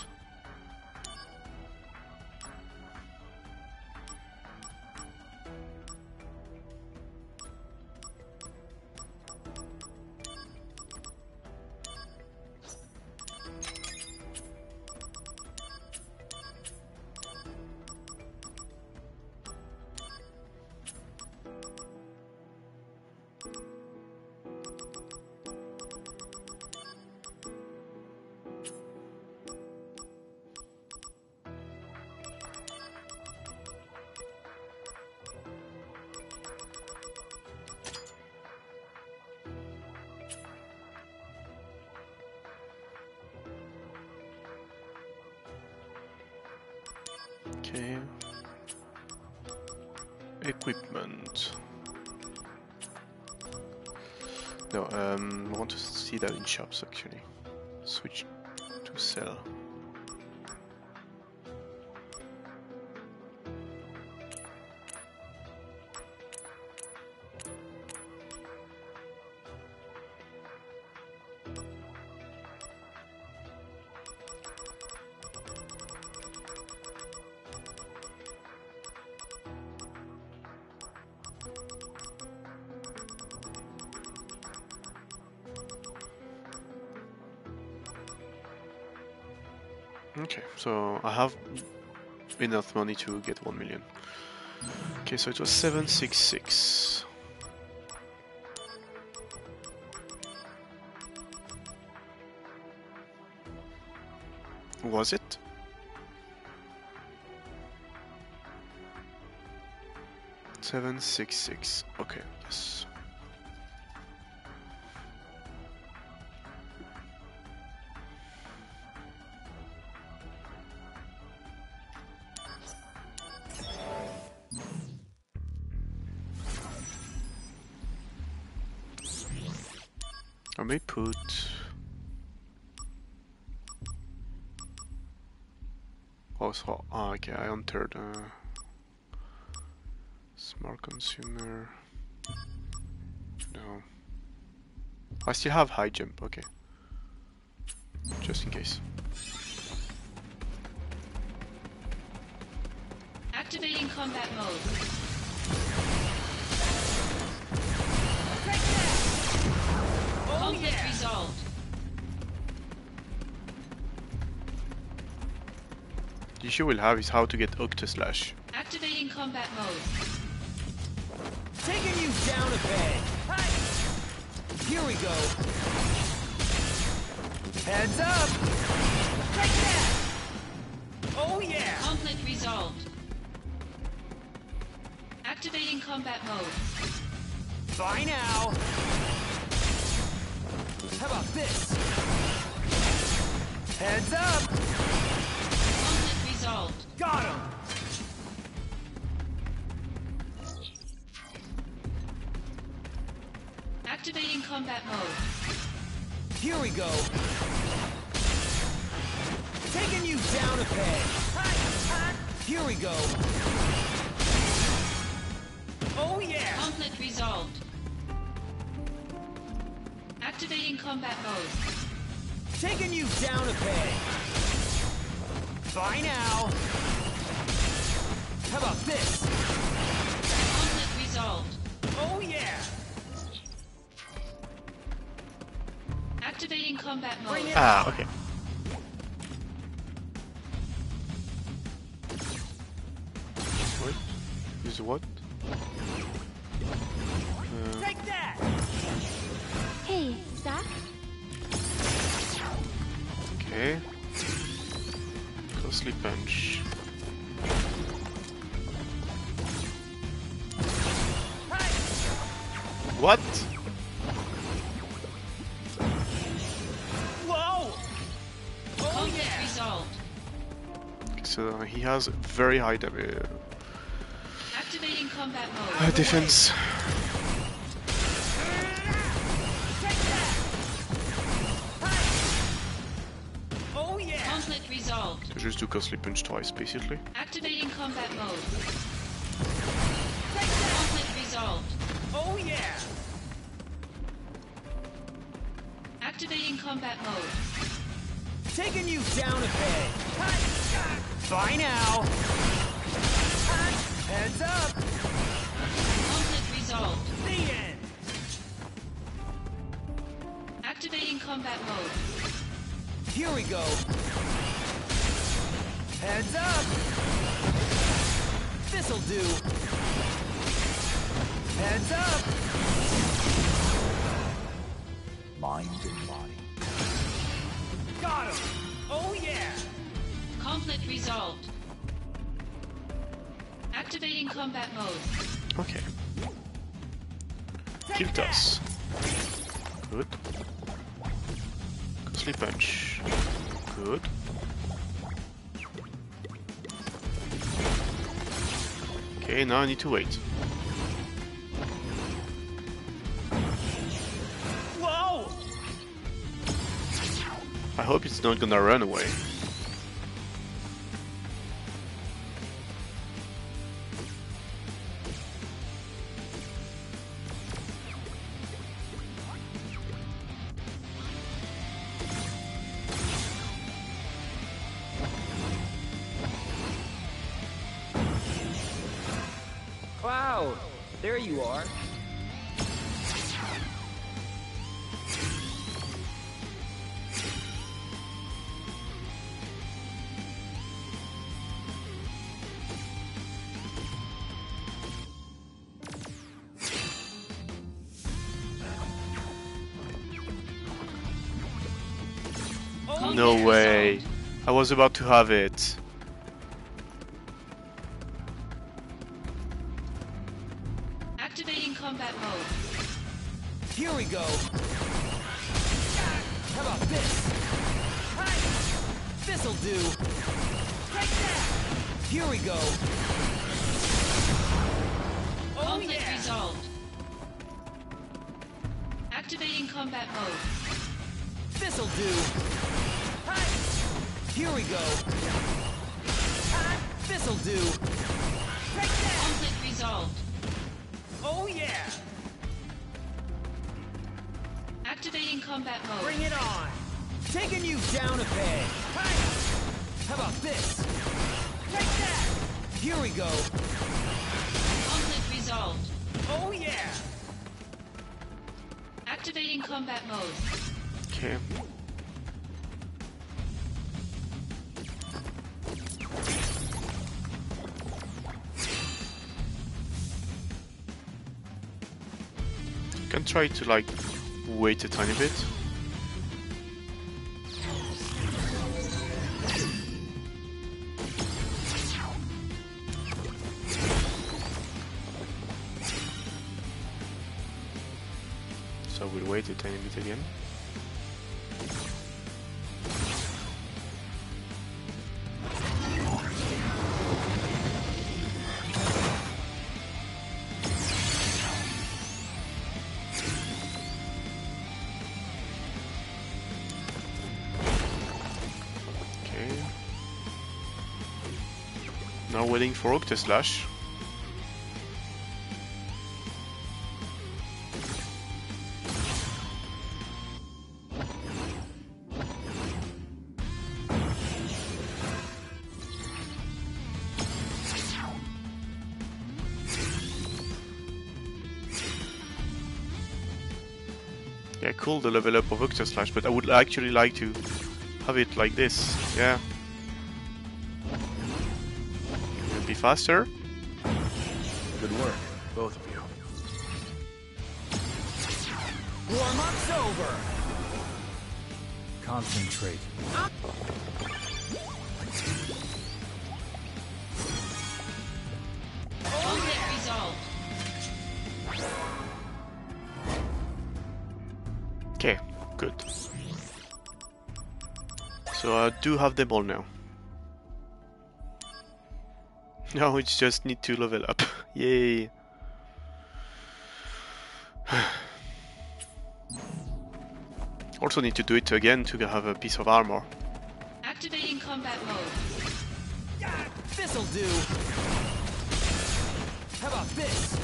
Okay. Equipment. No, I want to see that in shops actually. Switch to sell. Okay, so I have enough money to get 1 million. Okay, so it was 766. Was it? $766. Okay, yes. I may put. Oh, so okay, I entered smart consumer. No, I still have high jump. Okay, just in case. Activating combat mode. Conflict resolved. The issue we'll have is how to get Octoslash. Activating combat mode. Taking you down a peg. Hi. Here we go. Heads up. Take that. Oh yeah. Conflict resolved. Activating combat mode. Bye now. How about this? Heads up. Conflict resolved. Got him. Activating combat mode. Here we go. Taking you down a peg. Here we go. Oh yeah. Conflict resolved. Activating combat mode. Taking you down a peg. Bye now. How about this? Conflict resolved. Oh yeah. Activating combat mode. Bring it Ah, okay. What? Is what? Take that. Hey, Zach? Okay. Costly punch. Hi. What? Whoa. Oh Conflict yeah. resolved. So he has very high Activating combat mode. defense. Take that. Hi. Oh yeah. Conflict resolved. So just do costly punch twice, basically. Activating combat mode. Take that. Conflict resolved. Oh yeah. Activating combat mode. Taking you down a peg. Bye now. Heads up. Conflict resolved. The end. Activating combat mode. Here we go. Heads up. This'll do. Heads up. Mind and body. Got him. Oh yeah. Conflict resolved. Activating combat mode. Okay. Take Kill that. toss. Good. Costly punch. Good. Okay, now I need to wait. Whoa. I hope it's not gonna run away. Cloud. There you are. No Conflict way. resolved. I was about to have it. Activating combat mode. Here we go. How about this? Hi. This'll do. Take that. Here we go. Oh Conflict yeah. resolved. Activating combat mode. This'll do. Hi. Here we go. Hi. This'll do. Take that. Conflict resolved. Oh yeah. Activating combat mode. Bring it on. Taking you down a peg. Hi. How about this? Take that. Here we go. Conflict resolved. Oh yeah. Activating combat mode. Okay. Can try to like wait a tiny bit. So we'll wait a tiny bit again. Okay. Now waiting for Octaslash. Yeah, cool, the level up of Octaslash, but I would actually like to have it like this. Yeah. It'll be faster. Good work, both of you. Warm-up's over. Concentrate. Conflict resolved. Okay, good. So I do have them all now. Now it's just need to level up. Yay! Also need to do it again to have a piece of armor. Activating combat mode. This'll do. How about this?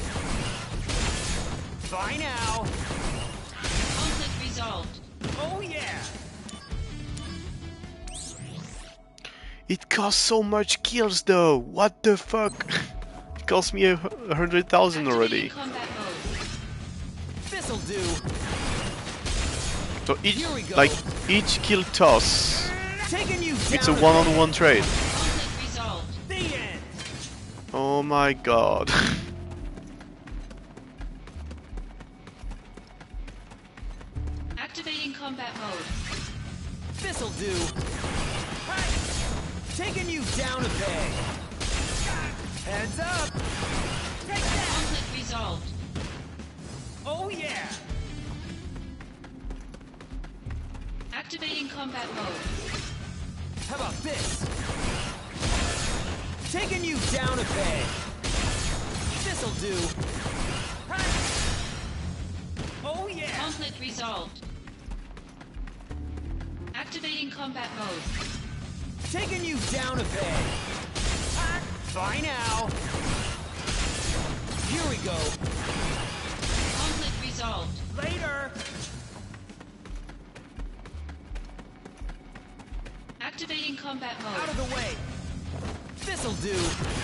Bye now. Conflict resolved. Oh yeah. It costs so much kills though. What the fuck? It cost me 100,000 already. Activating combat mode. This'll do. So each, Here we go. like each kill toss, Taking you down it's a peg. one-on-one trade. Conflict resolved. The end. Oh my god. Activating combat mode. This'll do. Hi. Taking you down a peg. Heads up. Take that. Conflict resolved. Oh yeah. Activating combat mode. How about this? Taking you down a peg. This'll do. Hi. Oh yeah. Conflict resolved. Activating combat mode. Taking you down a peg. Bye now. Here we go. Conflict resolved. Later. Activating combat Out mode. of the way. This'll do.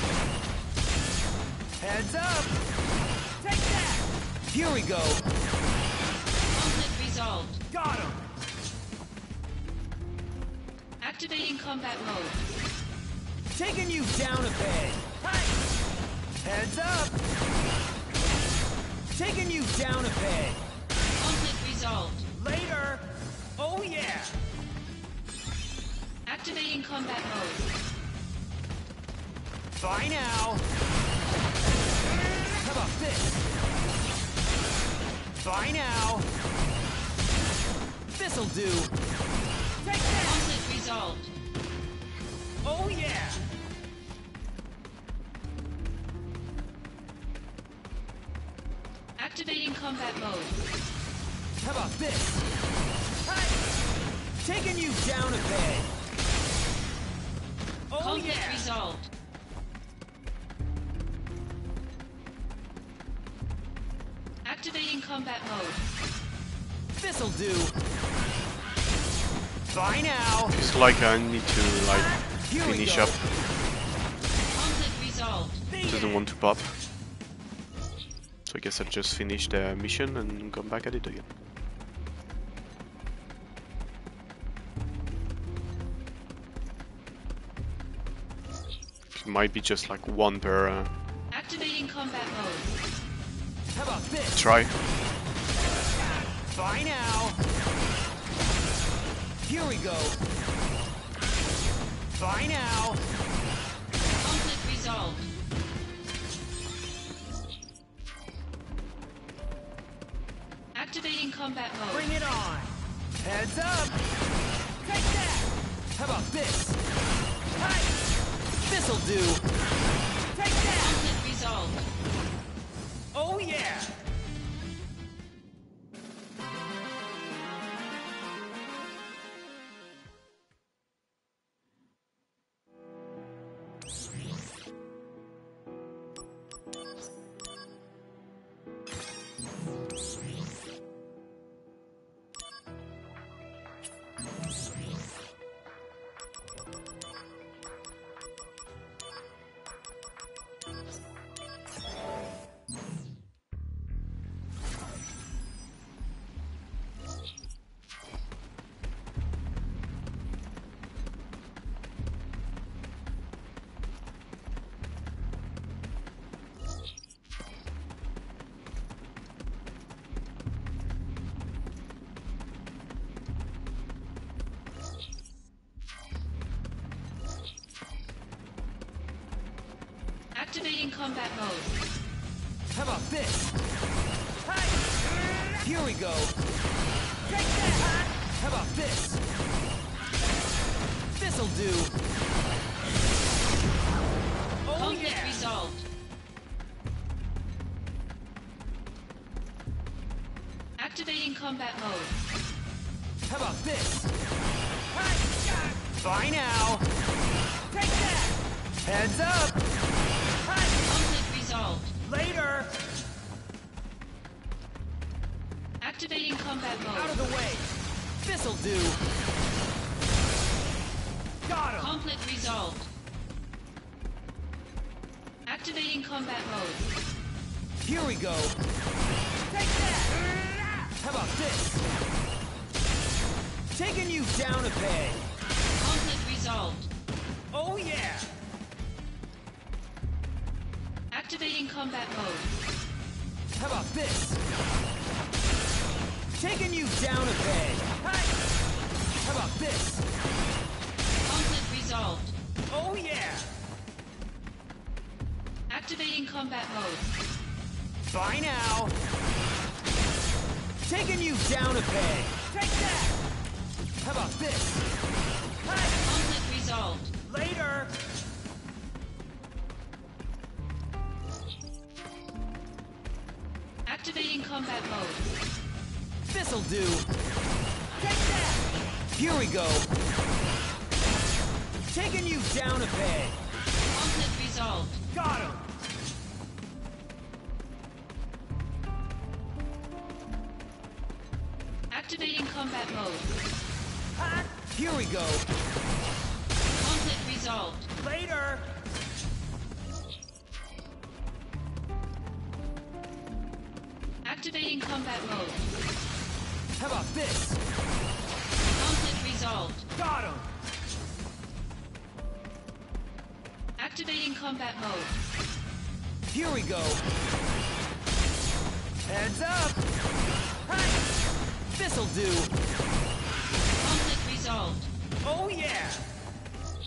Heads up. Take that. Here we go. Conflict resolved. Got him. Activating combat mode. Taking you down a peg. Hi. Heads up. Taking you down a peg. Conflict resolved. Later. Oh yeah. combat mode. Bye now. How about this? Bye now. This'll do. Take that. Conflict resolved. Oh yeah. Activating combat mode. How about this? Hi. Taking you down a peg. Oh Conflict yeah. resolved. Activating combat mode. This'll do. Bye now. It's like I need to like Here we finish go. up. Conflict resolved. It doesn't want to pop. So I guess I'll just finish the mission and come back at it again. It might be just like one per Activating combat mode. How about this? try. Bye now. Here we go. Bye now. Conflict resolved. Activating combat mode. Bring it on. Heads up. Take that. How about this? Hi. This'll do. Take that. Conflict resolved. Oh yeah. Activating combat mode. How about this? Hi. Here we go. Take that. How about this? This'll do. Oh Conflict yeah. resolved. Activating combat mode. How about this? Hi. Bye now. Take that. Heads up. Hi. Conflict resolved. Later. Activating combat Out of mode. the way. This'll do. Got him. Conflict resolved. Activating combat mode. Here we go. Take that. How about this? Taking you down a peg. Conflict resolved. Oh yeah. Activating combat mode. How about this? Taking you down a peg. Hi. How about this? Conflict resolved. Oh yeah. Activating combat mode. Bye now. Taking you down a peg. Take that. How about this? Hi. Conflict resolved. Later. Activating combat mode. This'll do. Take that. Here we go. Taking you down a peg. Conflict resolved. Got him. Activating combat mode. Ha. Here we go. Conflict resolved. Later. Activating combat mode. How about this? Conflict resolved. Got him. Activating combat mode. Here we go. Heads up. Hi. This'll do. Conflict resolved. Oh yeah.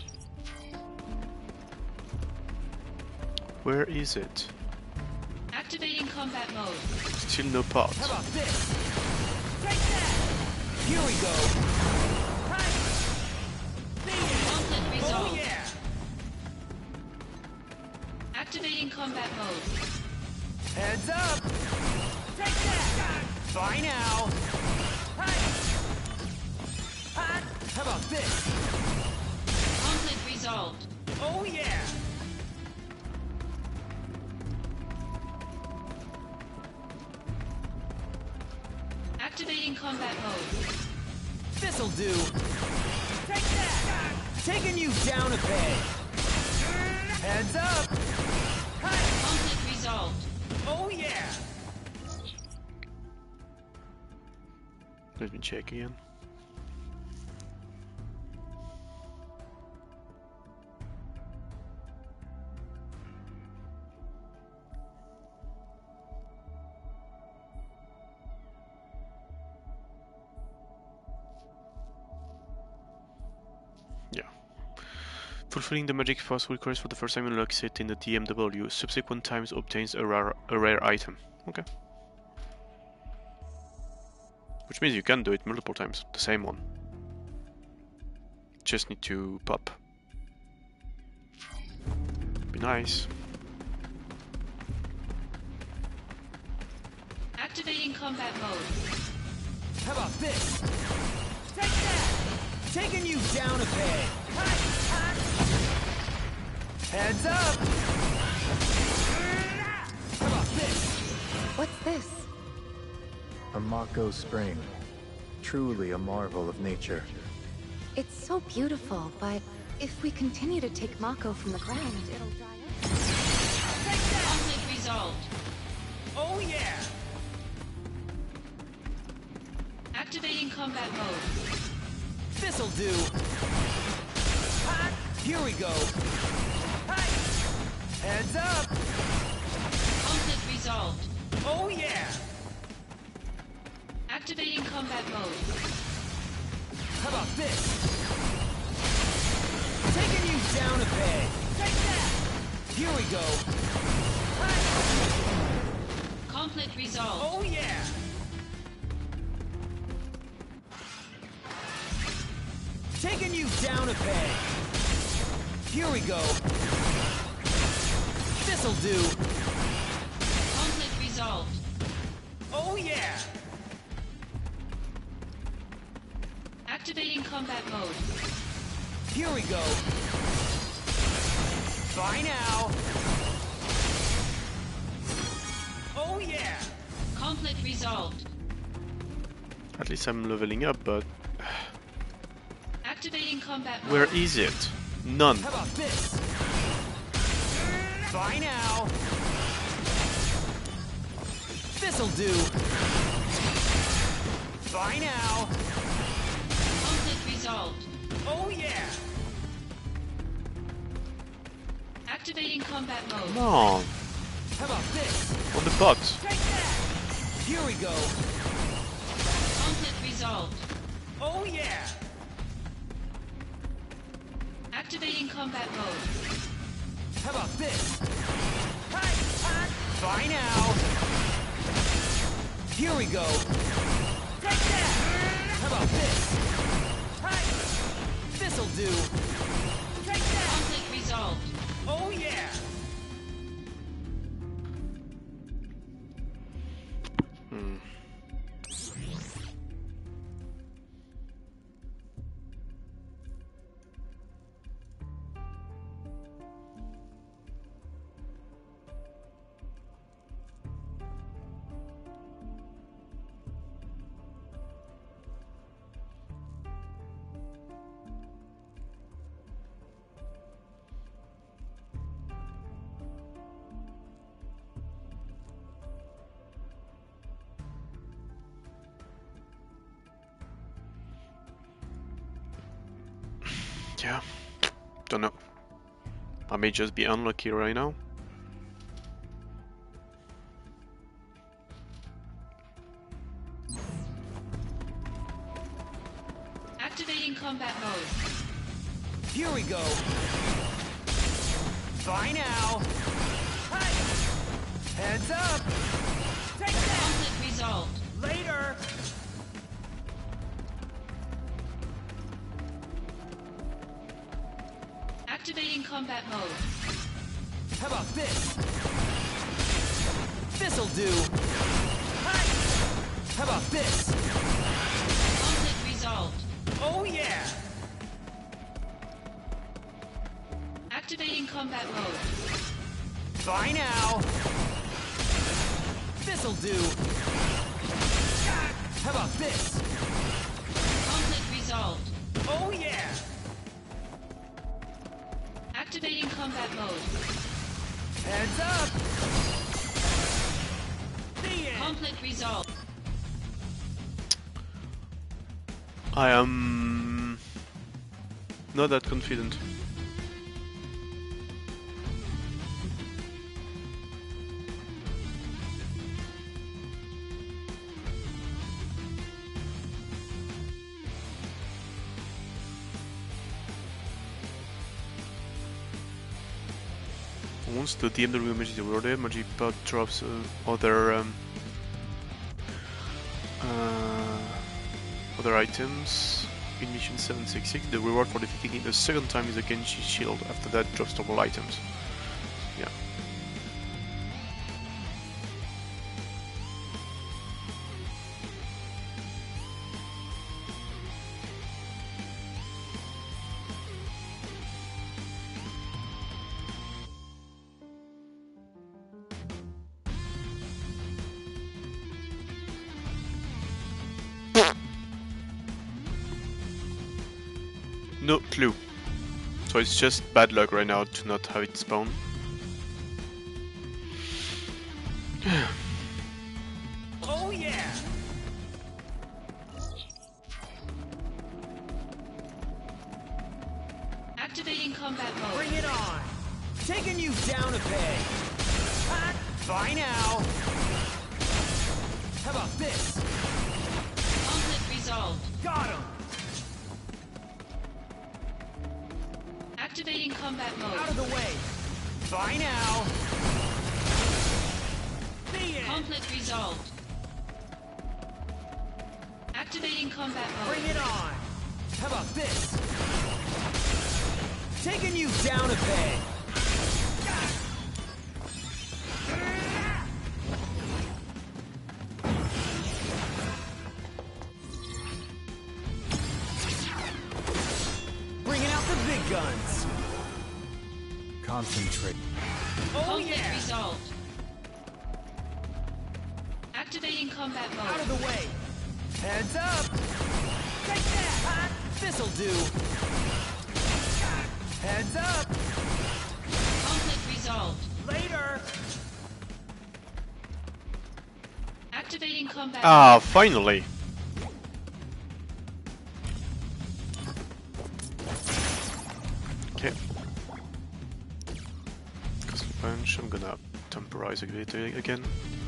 Where is it? Activating combat mode. Still no part. How about this? Take that! Here we go. Hi. Conflict Oh resolved. yeah! Activating combat mode. Heads up! Take that! Bye now! Hi. Hi. How about this? Conflict resolved. Oh yeah! Activating combat mode. This'll do! Take that! Taking you down a peg! Heads up! Hi. Conflict resolved. Oh yeah! Let me check again. Yeah. Fulfilling the magic pass requires for the first time unlocks it in the DMW. Subsequent times obtains a rare item. Okay. Which means you can do it multiple times, the same one. Just need to pop. Be nice. Activating combat mode. How about this? Take that! Taking you down a peg! Hi. Hi. Heads up! How about this? What's this? A Mako spring. Truly a marvel of nature. It's so beautiful, but if we continue to take Mako from the ground, it'll dry up. Conflict resolved. Oh yeah! Activating combat mode. This'll do! Hi. Here we go! Hi. Heads up! Conflict resolved. Oh yeah! Activating combat mode. How about this? Taking you down a peg! Take that! Here we go! Hi. Conflict resolved. Oh yeah! Taking you down a peg! Here we go! This'll do! Conflict resolved. Oh yeah! Activating combat mode. Here we go! Bye now! Oh yeah! Conflict resolved. At least I'm leveling up, but Activating combat mode. where is it? None. How about this? Bye now! This'll do! Bye now! Conflict resolved. Oh yeah! Activating combat mode. Come on. How about this? On the pot. Take that! Here we go! Conflict resolved. Oh yeah! Activating combat mode. How about this? Hi! Hi! Bye now! Here we go! Take that! How about this? Hi! This'll do! Take that! Conflict resolved. Oh yeah! Hmm. Yeah, don't know. I may just be unlucky right now. Activating combat mode. Here we go! Bye now! Heads up! Take that! Conflict resolved. Later! Activating combat mode. How about this? This'll do! Hi! How about this? Conflict resolved. Oh yeah! Activating combat mode. Bye now! This'll do! How about this? Conflict resolved. Oh yeah! Activating combat mode. Heads up! The end! Conflict resolved. I am not that confident. Once the DMW image is awarded, Magipod drops other items. In mission 766, the reward for defeating it a second time is a Genshi shield. After that, drops normal items. Yeah. No clue. So it's just bad luck right now to not have it spawn. Oh yeah! Activating combat mode. Bring it on! Taking you down a peg! Hot! Bye now! How about this? Conflict resolved. Got him! Activating combat Out mode. of the way! Bye now! The end! Conflict resolved. Activating combat Bring mode. it on! How about this? Taking you down a peg! Bringing out the big guns! Concentrate. Oh Conflict yeah! resolved. Activating combat Out of mode. the way! Heads up! Take that! Hot! This'll do! Heads up! Conflict resolved. Later! Activating combat Ah, finally! Okay. Cosmic Punch, I'm gonna temporize it again.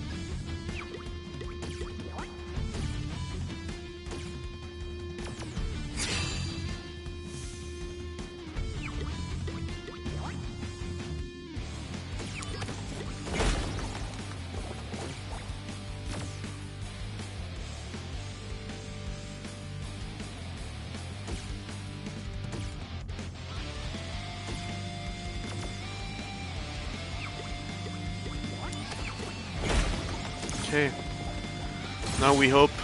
Okay. Now we hope.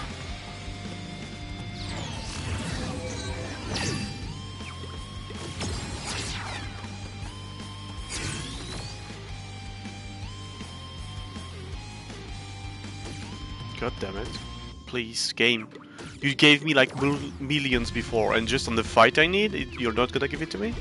God damn it. Please, game. You gave me like millions before, and just on the fight I need, you're not gonna give it to me?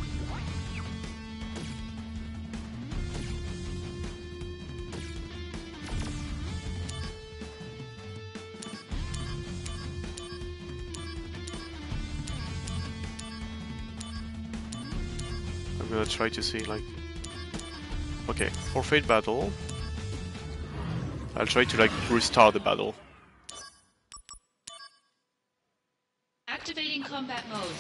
I'm gonna try to see like... Okay, forfeit battle. I'll try to like restart the battle. Activating combat mode.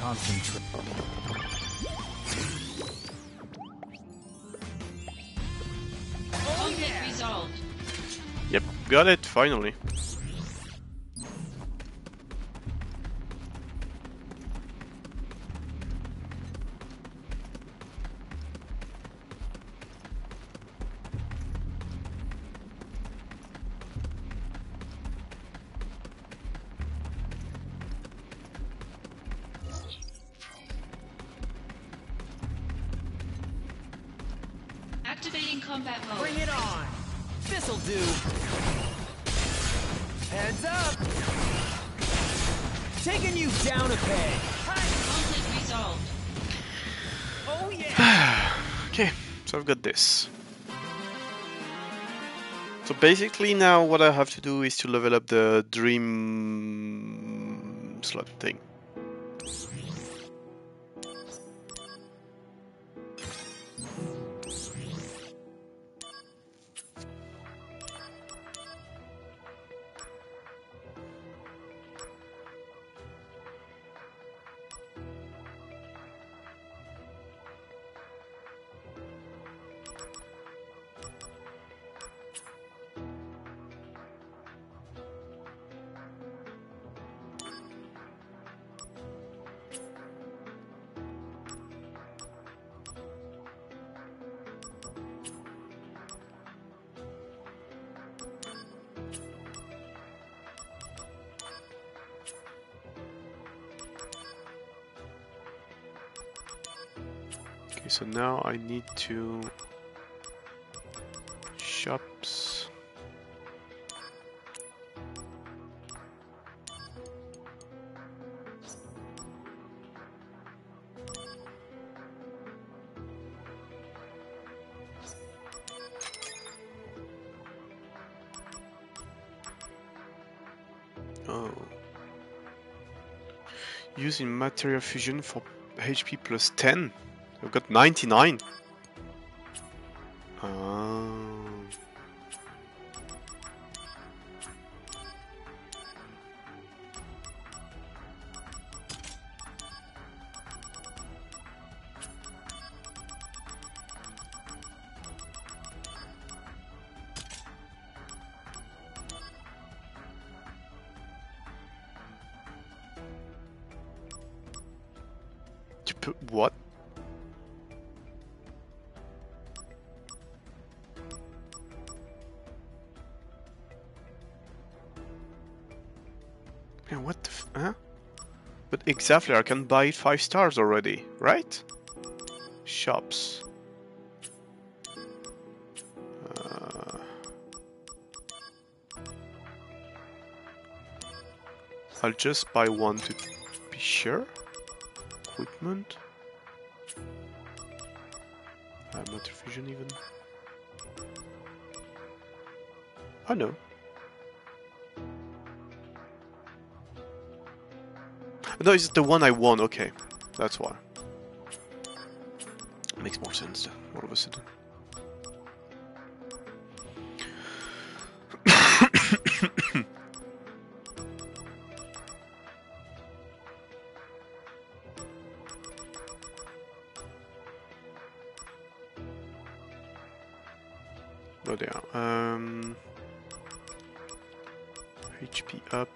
Concentrate. Conflict resolved. Yep, got it, finally. Activating combat mode. Bring it on! This'll do! Heads up! Taking you down a peg! Conflict resolved. Oh yeah! Okay, so I've got this. So basically now what I have to do is to level up the dream slot thing. Okay, so now I need to shops. Oh. Using material fusion for HP plus 10. I've got 99. Ah. You put what? Man, what the huh? But exactly, I can buy it 5 stars already, right? Shops. Uh, I'll just buy one to be sure. Equipment. Motor vision even. Oh no. No, it's the one I won, okay. That's why. Makes more sense all of a sudden. Oh, there. HP up.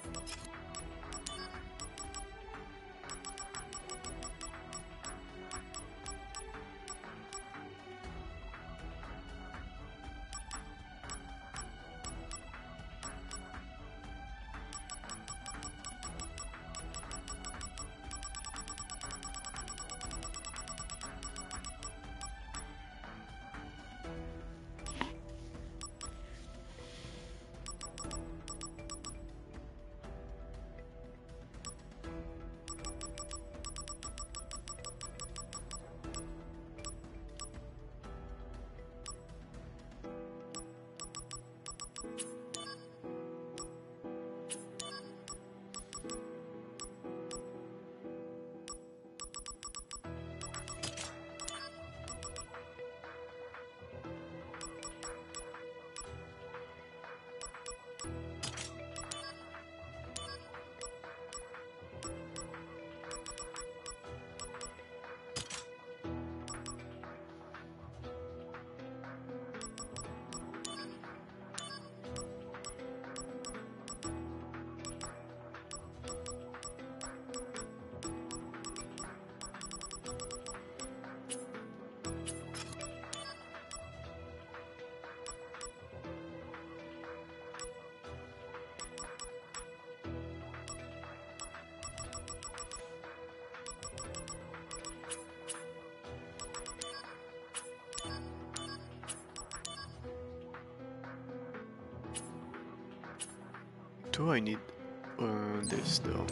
Do I need this though?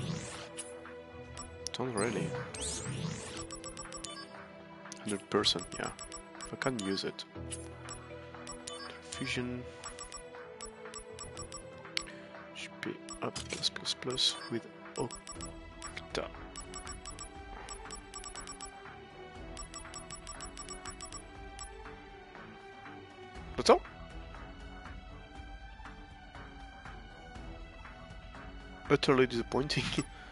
Don't really. 100%, yeah. I can use it. Fusion should be up plus with octa. That's all? Utterly disappointing.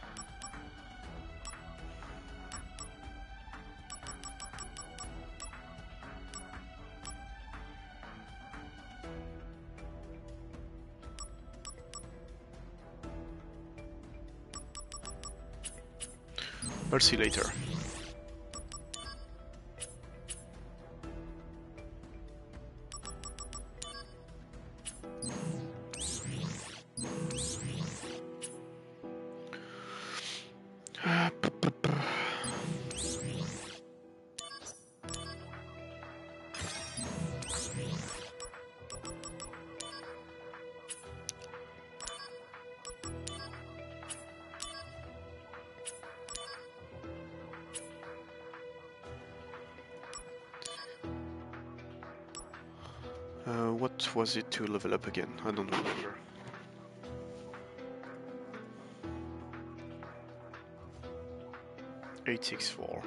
I'll see you later. What was it to level up again? I don't remember. $864.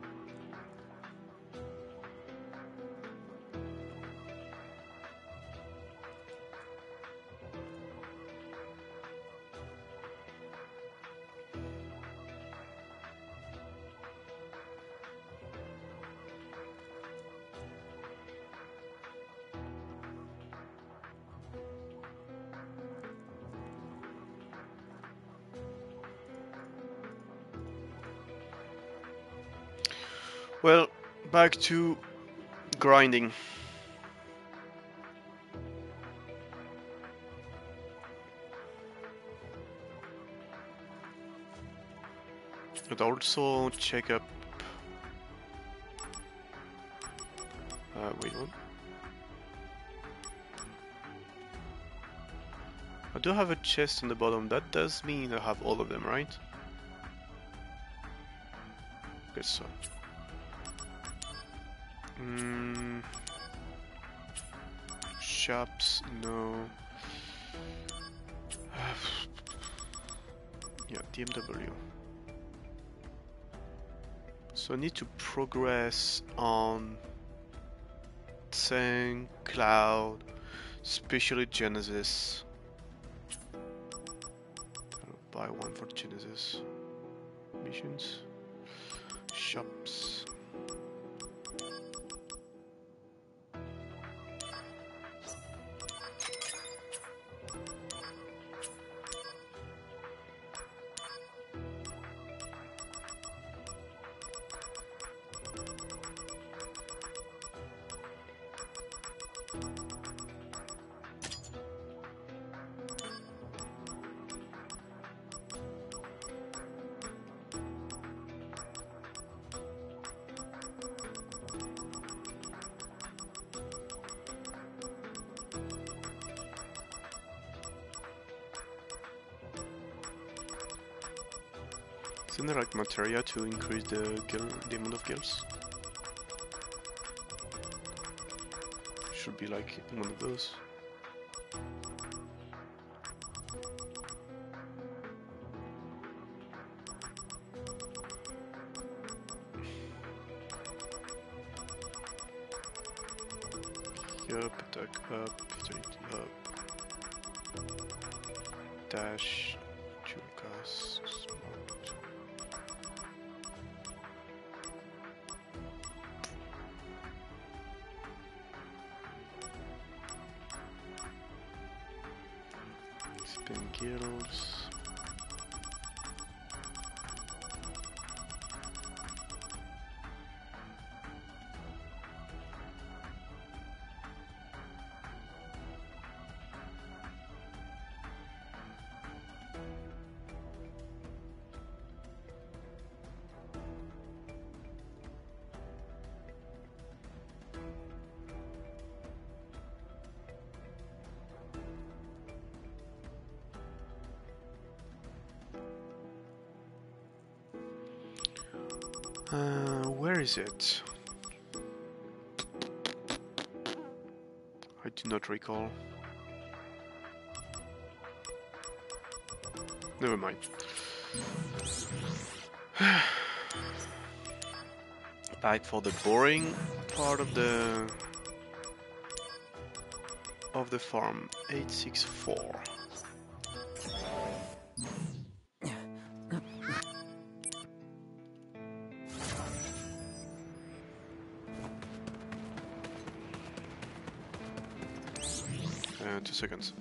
Well, back to grinding. I'd also check up. Wait, what? I do have a chest on the bottom. That does mean I have all of them, right? Guess so. Shops, no. Yeah, DMW. So I need to progress on Tank, Cloud, especially Genesis. I'll buy one for Genesis. Missions. Shops. Isn't there like materia to increase the amount of gills? Should be like one of those. Yup, attack up, vitality up. Dash, dual casks, mode. Spin gills. Where is it? I do not recall. Never mind. Back for the boring part of the farm. 864. Two seconds.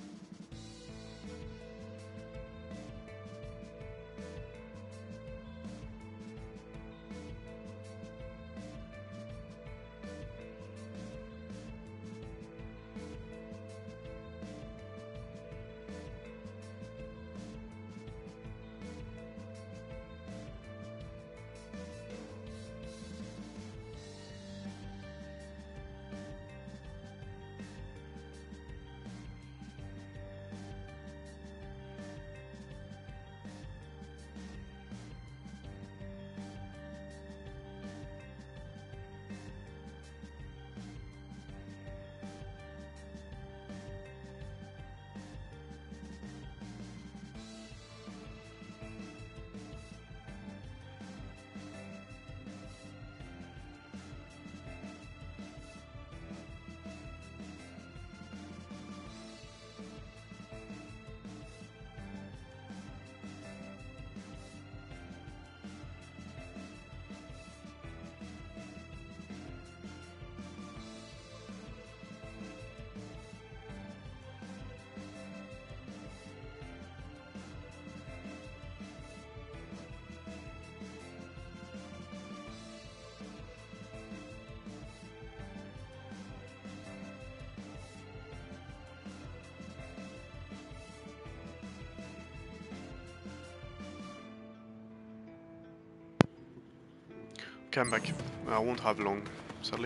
Okay, I'm back. I won't have long, sadly.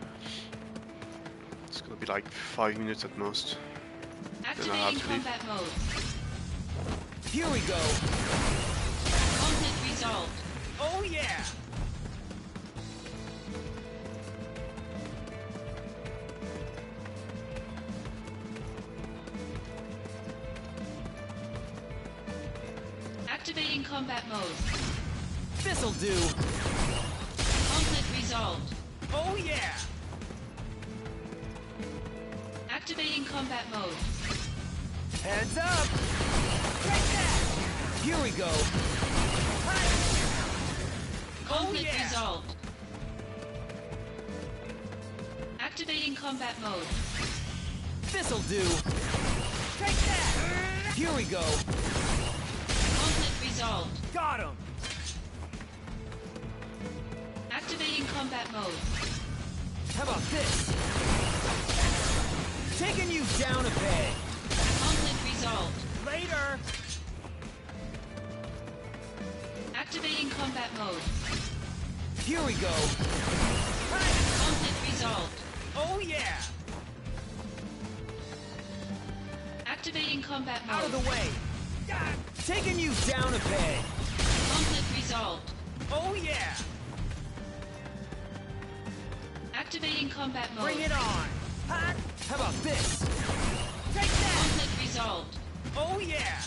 It's gonna be like 5 minutes at most. Then I have Activating to leave. combat mode. Here we go. Conflict resolved. Oh yeah. Activating combat mode. This'll do. Conflict resolved. Oh yeah. Activating combat mode. Heads up. Take that. Here we go. Conflict yeah. resolved. Activating combat mode. This'll do. Take that. Here we go. Conflict resolved. Got him. Activating combat mode. How about this? Taking you down a peg. Conflict resolved. Later. Activating combat mode. Here we go. Conflict resolved. Oh yeah. Activating combat Out of mode. the way. Taking you down a peg. Conflict resolved. Oh yeah! Activating combat mode. Bring it on! Hot! How about this? Take that! Conflict resolved. Oh yeah!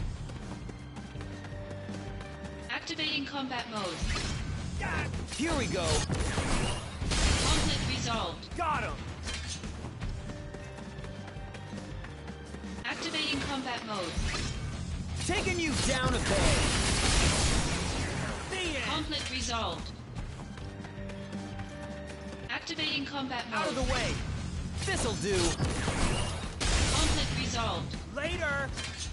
Activating combat mode. Ah, here we go! Conflict resolved. Got him! Activating combat mode. Taking you down a peg! The end! Conflict resolved. Activating combat mode. Out of the way! This'll do! Conflict resolved. Later!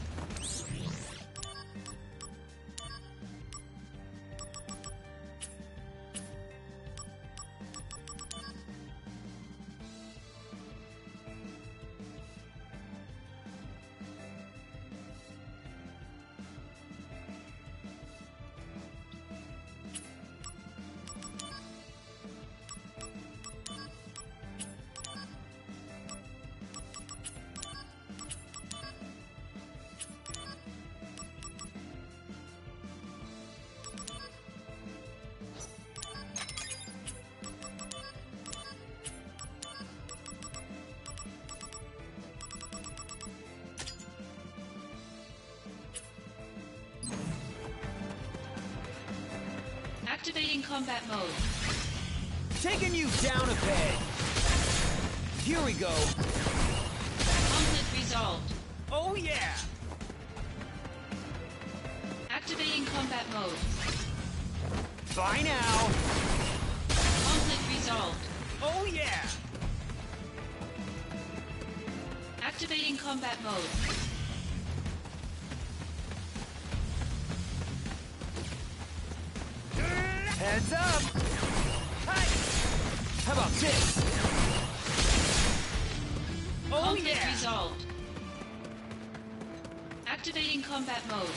Activating combat mode. Taking you down a peg! Here we go! Conflict resolved. Oh yeah! Activating combat mode. Bye now! Conflict resolved. Oh yeah! Activating combat mode. Heads up! Hi! How about this? Oh Conflict yeah! resolved. Activating combat mode.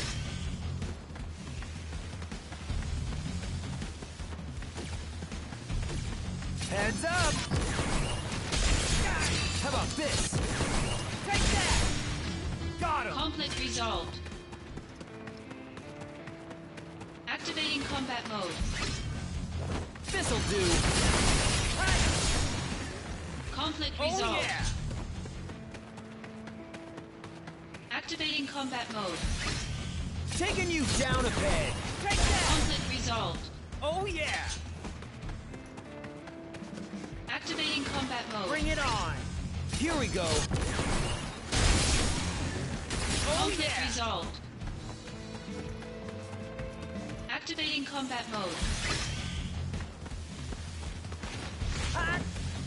Heads up! How about this? Take that! Got him! Conflict resolved. Activating combat mode. This'll do! Hi! Conflict Oh resolved. yeah! Activating combat mode. Taking you down a peg! Take that! Conflict resolved. Oh yeah! Activating combat mode. Bring it on! Here we go! Oh Conflict yeah! resolved. Activating combat mode. Hot!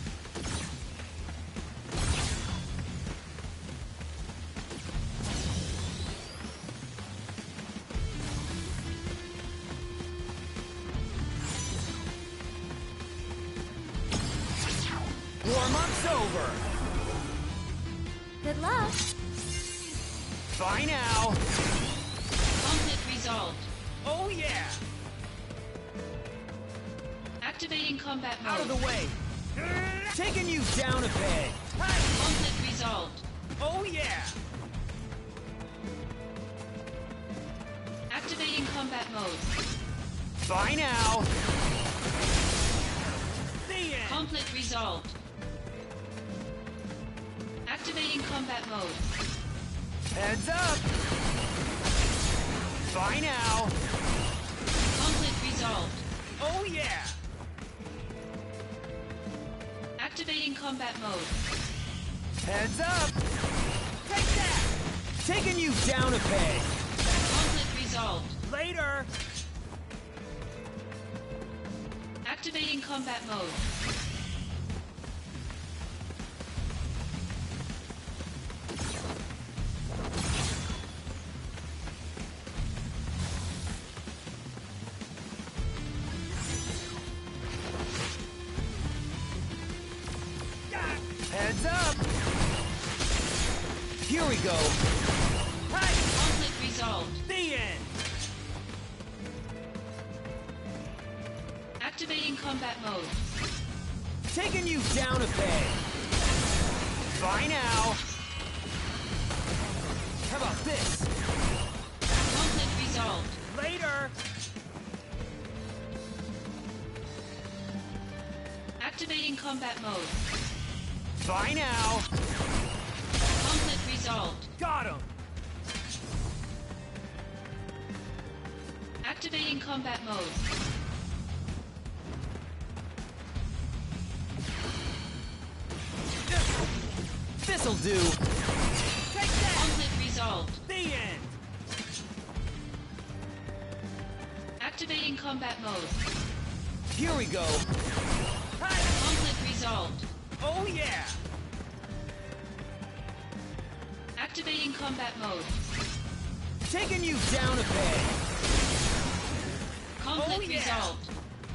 Warm-up's over! Good luck. Bye now! Conflict resolved. Oh yeah! Activating combat mode. Out of the way! Taking you down a peg! Hi! Conflict resolved. Oh yeah! Activating combat mode. Bye now! The end! Conflict resolved. Activating combat mode. Heads up! Bye now! Conflict resolved. Oh yeah! Activating combat mode. Heads up! Take that! Taking you down a peg! Conflict resolved. Later! Activating combat mode. Heads up! Here we go! Hi! Conflict resolved. The end! Activating combat mode. Taking you down a peg! Bye now! How about this? Conflict resolved. Later! combat mode. Bye now. Conflict resolved. Got him. Activating combat mode. This'll do. Take that. Conflict resolved. The end. Activating combat mode. Here we go. Hi. Conflict resolved. Oh yeah. Activating combat mode. Taking you down a peg. Conflict Oh, yeah. resolved.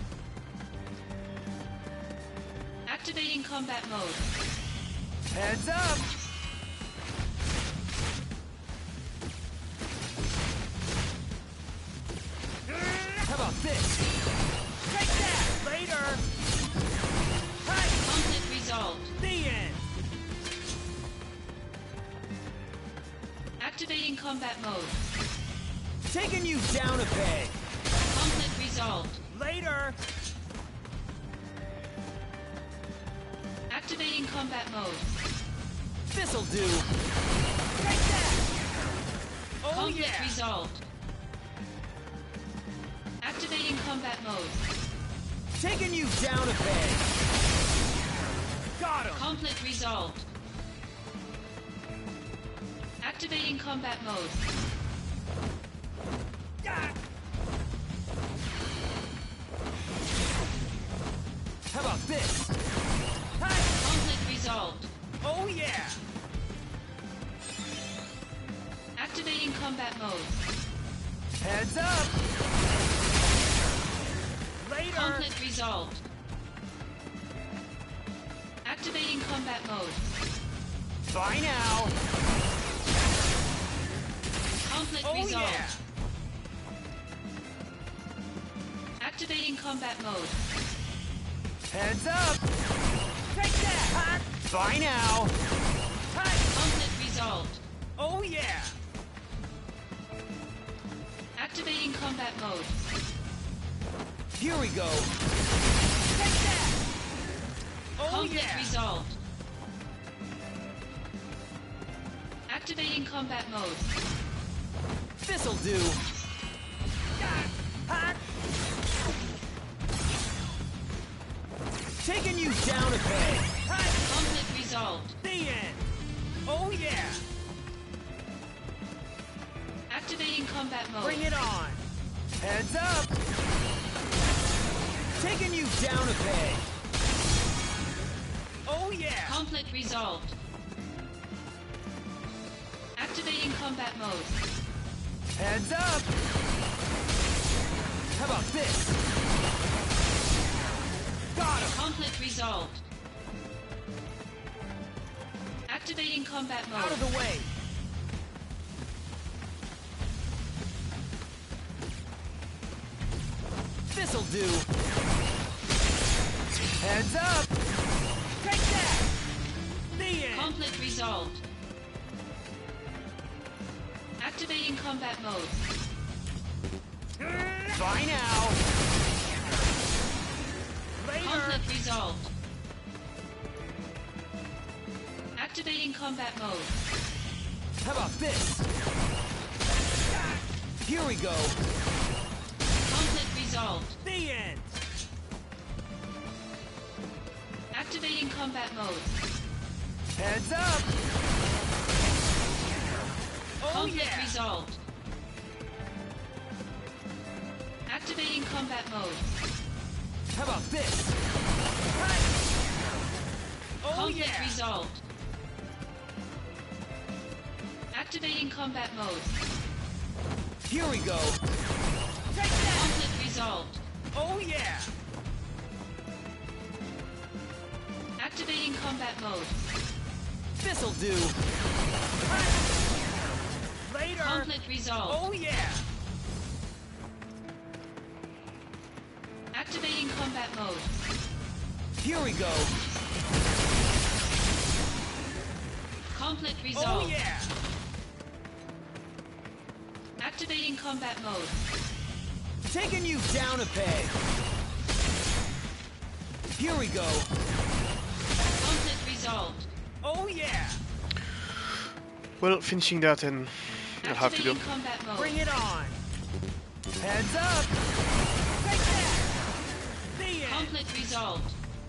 Activating combat mode. Heads up. How about this? Take that. Later. Hi. Conflict resolved. The end. Activating combat mode. Taking you down a peg. Conflict resolved. Later. Activating combat mode. This'll do. Take that. Oh Conflict yeah. resolved. Activating combat mode. Taking you down a peg. Got him. Conflict resolved. Activating combat mode. Ah. How about this? Hi. Conflict resolved. Oh yeah. Activating combat mode. Heads up. Later. Conflict resolved. Activating combat mode. Bye now. Conflict Oh resolved. yeah. Activating combat mode. Heads up. Take that. Huh? Bye now. Hi. Conflict resolved. Oh yeah. Activating combat mode. Here we go. Take that. Oh Conflict yeah. resolved. Activating combat mode. This'll do. Ah. Huh? Taking you down a peg. Hi. Conflict resolved. The end. Oh yeah. Activating combat mode. Bring it on. Heads up. Taking you down a peg. Oh yeah. Conflict resolved. Activating combat mode. Heads up. How about this? Got him. Conflict resolved. Activating combat Out of mode. the way. This'll do. Heads up. Take that. The end. Conflict resolved. Activating combat mode. Bye now. Later. Conflict resolved. Activating combat mode. How about this? Here we go. Conflict resolved. The end. Activating combat mode. Heads up. Oh Conflict yeah. resolved. Activating combat mode. How about this? Hi. Oh Conflict yeah. resolved. Activating combat mode. Here we go. Take that. Conflict resolved. Oh yeah. Activating combat mode. This'll do. Hi. Later. Conflict resolved. Oh yeah. Activating combat mode. Here we go. Conflict Oh resolved. yeah. Activating combat mode. Taking you down a peg. Here we go. Conflict resolved. Oh yeah. Well, finishing that and I'll have to go. Activating combat mode. Bring it on. Heads up. Take that. The end. Conflict resolved.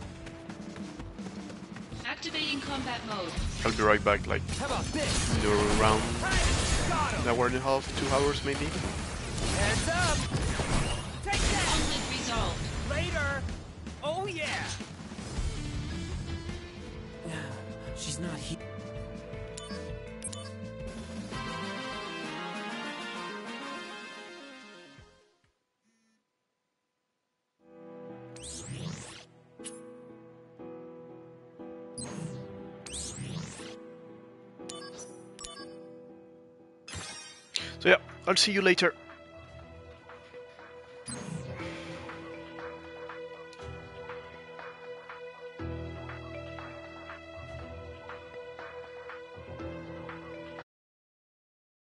Activating combat mode. I'll be right back, like How about this? in around Got an him. hour and a half, 2 hours maybe. Heads up. Take that. Conflict resolved. Later. Oh yeah. She's not here. So yeah, I'll see you later.